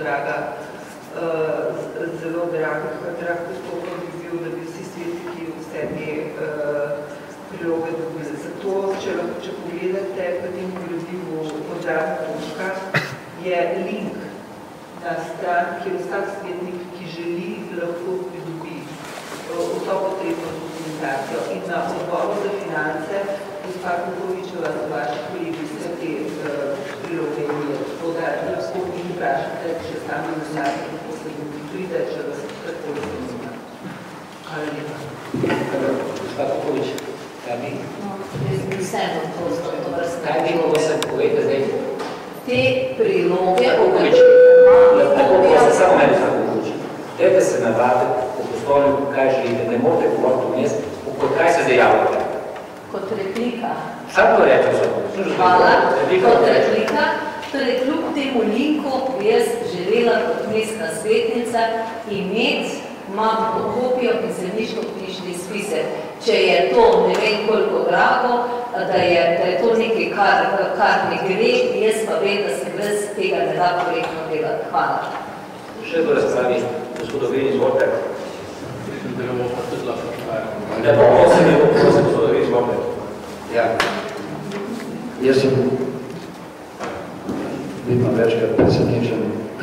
drag postopek bi bil, da bi vsi svetniki vse te priloge dobili. Zato, če pogledate v tem gradivu podarna točka, je link na stran, kjer vsak svetnik, ki želi, lahko pridobi vso potrebno dokumentacijo. In na odboru za finance, gospa Kukovičeva, za vaši kolegi, vse te priloge je. Tako da lahko mi vprašate, če sami nazadnje, kako se bomo pride, če vas takoli zanima. Hvala lepa. Gospa Kukovič, kaj bi? Vseeno, to vrstne. Kaj bi mogo se povedati zdaj? Te priloge, Kukovič, lahko se samo meni Kukovič. Dajte se navaditi po poslovniku, kaj želite, ne morate govoriti vmes, kaj se zdaj javljate. kot replika. Samo rečem, hvala, kot replika. Torej, kljub temu linku bi jaz želela kot mestna svetnica imeti mapno kopijo in zemljiško-knjižni spisek. Če je to ne vem koliko drago, da je to nekaj, kar ne gre, jaz pa vem, da se brez tega ne da korektno delati. Hvala. Še to razpravi, gospodovini, izvolite. Ne bo, prosim, gospodovini, izvolite. Ja. Jaz sem vidno večkrat presenečen.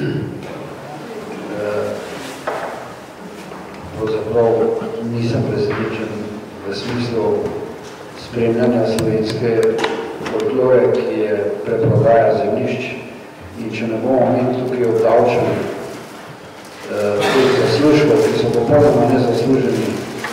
Pravzaprav nisem presenečen v smislu spremljanja slovenske folklore, ki je preprodaja zemljišč. In če ne bomo mi tukaj obdavčeni teh zaslužkov, ki so popolnoma nezasluženi,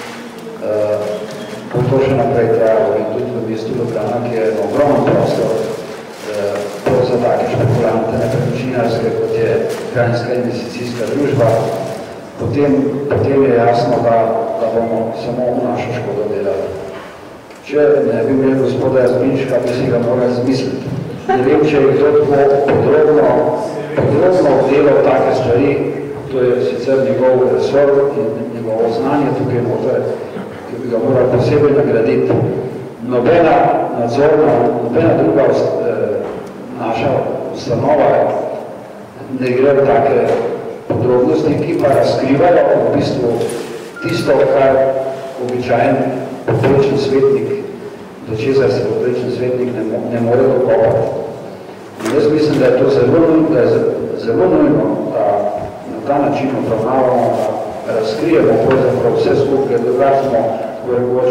bo to še naprej trajalo. In tudi v mestu Ljubljana, ki je ogromno prostor za take špekulante nepremičninarske, kot je Kranjska investicijska družba, potem je jasno, da bomo samo v našo škodo delali. Če ne bi imel gospoda Jazbinčka, bi si ga moral izmisliti. Ne vem, če je kdo tako podrobno obdelal take stvari, to je sicer njegov resor in njegovo znanje tukaj noter, ki bi ga moral posebej nagraditi. Nobena nadzorna, nobena druga naša ustanova ne gre v take podrobnosti, ki pa razkrivajo v bistvu tisto, kar običajen poprečen svetnik, do česar se poprečen svetnik ne more dokopati. In jaz mislim, da je to zelo nujno, da na ta način obravnavamo, da razkrijemo pravzaprav vse skupaj, da smo rekoč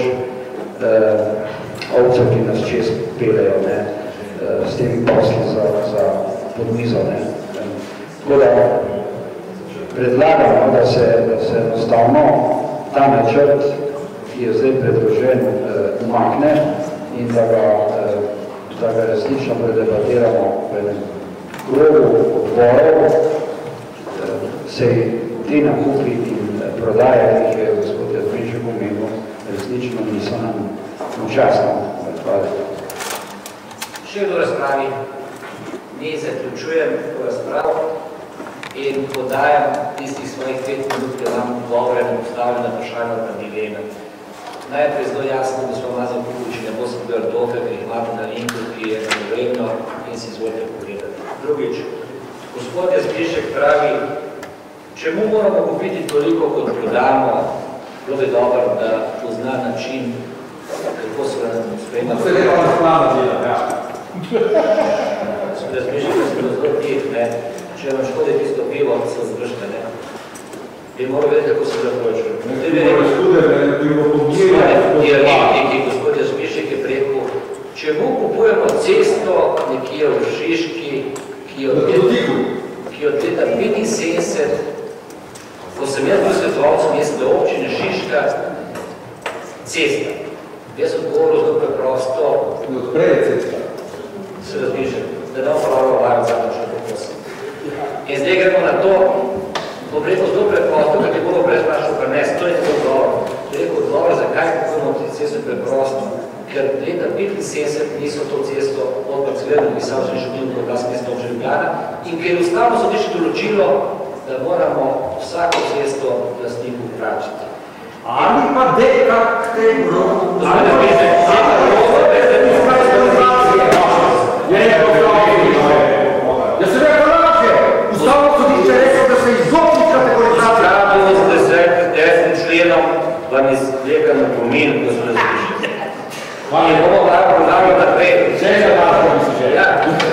ovce, ki nas čez pelejo s temi posli za podmizo. Tako da predlagamo, da se enostavno ta načrt, ki je zdaj predložen, umakne in da ga resnično predebatiramo v enem krogu odborov, se te nakupi in prodaje, ki je gospod Jazbinček omenil, resnično niso nam včasno. Hvala. Še do razpravi, ne zaključujem razpravo in podajam tistih svojih 5 minut, ki vam odgovore na postavljena vprašanja na dileme. Najprej zelo jasno, gospod Mazal Kukovič, ne bo sem bil dofe, ker jih imate na linku, ki je vredno in si izvolite pogledati. Drugič, gospod Jazbinček pravi, čemu moramo kupiti toliko, kot prodamo, bilo bi dobro, da pozna način, kako se nam spremlja. To se lepa na plana dela, ja. Gospod Jazbinček, da smo zelo tih, če vam škodi tisto pivo, se zvršite, bi moral vedeti, kako se započil. Gospod Jazbinček je rekel, čemu kupujemo cesto nekje v Šiški, ki je od leta 75, ko sem jaz bil svetovalcem mestne občine Šiška, cesta. Jaz odgovoril zelo preprosto. Odprej je cesta. Se Jazbinček, da ne upravljamo varno započil pokosim. In zdaj gremo na to, bom rekel zelo preprosto, ker je bilo brez vprašal prines, to je tako dobro. Je rekel odgovor, zakaj kupujemo to cesto preprosto, ker leta 75 niso to cesto od Barcelona, ki sam sem še bil v glas mesta občine Ljubljana, in ker je ustavno sodišče določilo, da moramo vsako cesto lastniku vračati. Ali pa dekak te roku? Ja se rekel lažje, ustavno sodišče rekel, da se izopni kategorizacija. Skladno z 10. členom vam izgleda na pomen, da so različni. In bomo lahko podali naprej. Vse je lahko, bi si želel.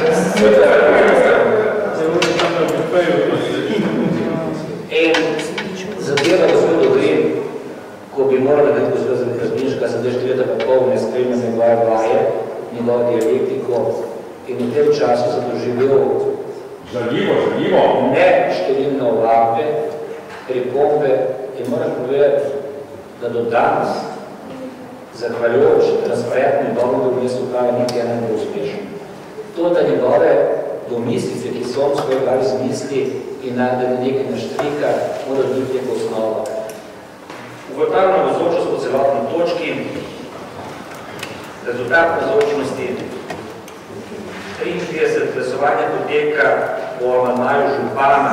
In zadeva gospod Ogrin, ko bi morala biti gospod Jazbinčka, sem zdaj 4 leta pa pol ne spremljam njegove vaje, njegovo dialektiko, in v tem času sem doživel neštevilne ovadbe, pripombe in moram povedati, da do danes, zahvaljujoč transparentnim dobrem v mestu uprave, niti ena ne bo uspešen. To, da njegove domislice, ki so on svoje glavi zmisli in da nekaj naštrika, mora biti neko osnovo. Ugotavljamo vzočnost po celotni točki. Rezultat navzočnosti 33 glasovanja poteka o amandmaju župana.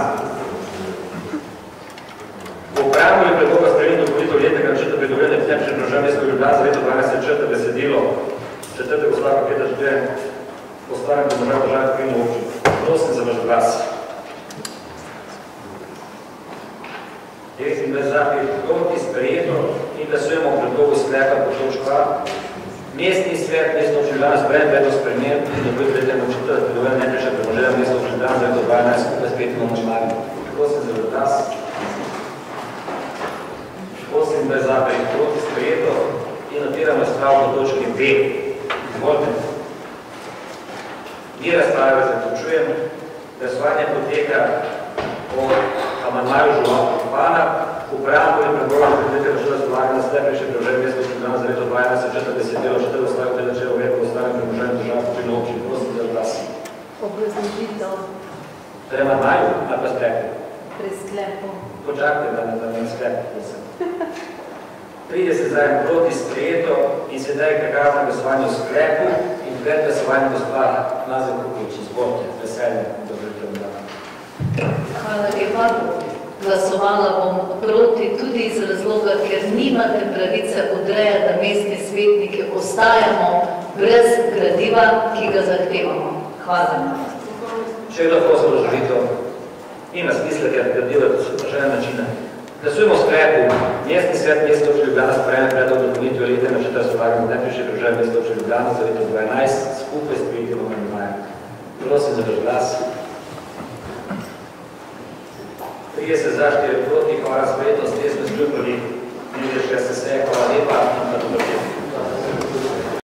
Po upravljanju predloga spremembe dopolnitev letnega načrta pridobivanja finančnih držav mestnega Ljubljana za leto 2012 črta besedilo četrtega odstavka 5. člena postavljanja državnih primov občin. Prosim za vaš glas. 29 za, 5 proti, sprejeto in glasujemo o predlogu sklepa po točko A. Mestni svet mestne občine Ljubljana sprejem predlog sprememb in dopolnitev letnega načrta pridobivanja najprejšnjega premoženja mestne občine Ljubljana za leto 2012 skupaj s petim amandmajem. Prosim za vaš glas. 28 za, 5 proti, sprejeto in notiram razpravo po točki B. Izvolite. Ni razprave, zaključujem. Glasovanje poteka o amandmaju župana. Upravno je predloga predsednika načrta razpolaganja na najprejšnjem premoženju mestne občine Ljubljana za leto 2012 črta besedilo četrtega odstavka 5. člena uredbe o postavljanju premoženja državnih občin občin. Prosim za glas. Obrazložitev. Torej amandmaju ali pa sklepu? Pri sklepu. Počakajte, da ne sklepu. 30 za en proti sprejeto in sedaj prehajamo na glasovanje o sklepu in pred glasovanjem gospa Nazir Kukovič, izvolite, veselje, da Hvala lepa. Glasovala bom proti tudi iz razloga, ker nimate pravice odreja, da mestni svetniki ostajamo brez gradiva, ki ga zahtevamo. Hvala. Še kdo prosim razložitev? Nima smisla, ker gradiva so vprašanje načina. Glasujemo o sklepu. Mestni svet mestne občine Ljubljana sprejme predlog dopolnitve letnega načrta razpolaganja na najprejšnjem premoženju mestne občine Ljubljana za leto 2012 skupaj s sprejetim amandmajem. Prosim za vaš glas. 30 za, 4 proti, hvala sprejeto, s tem smo sklepali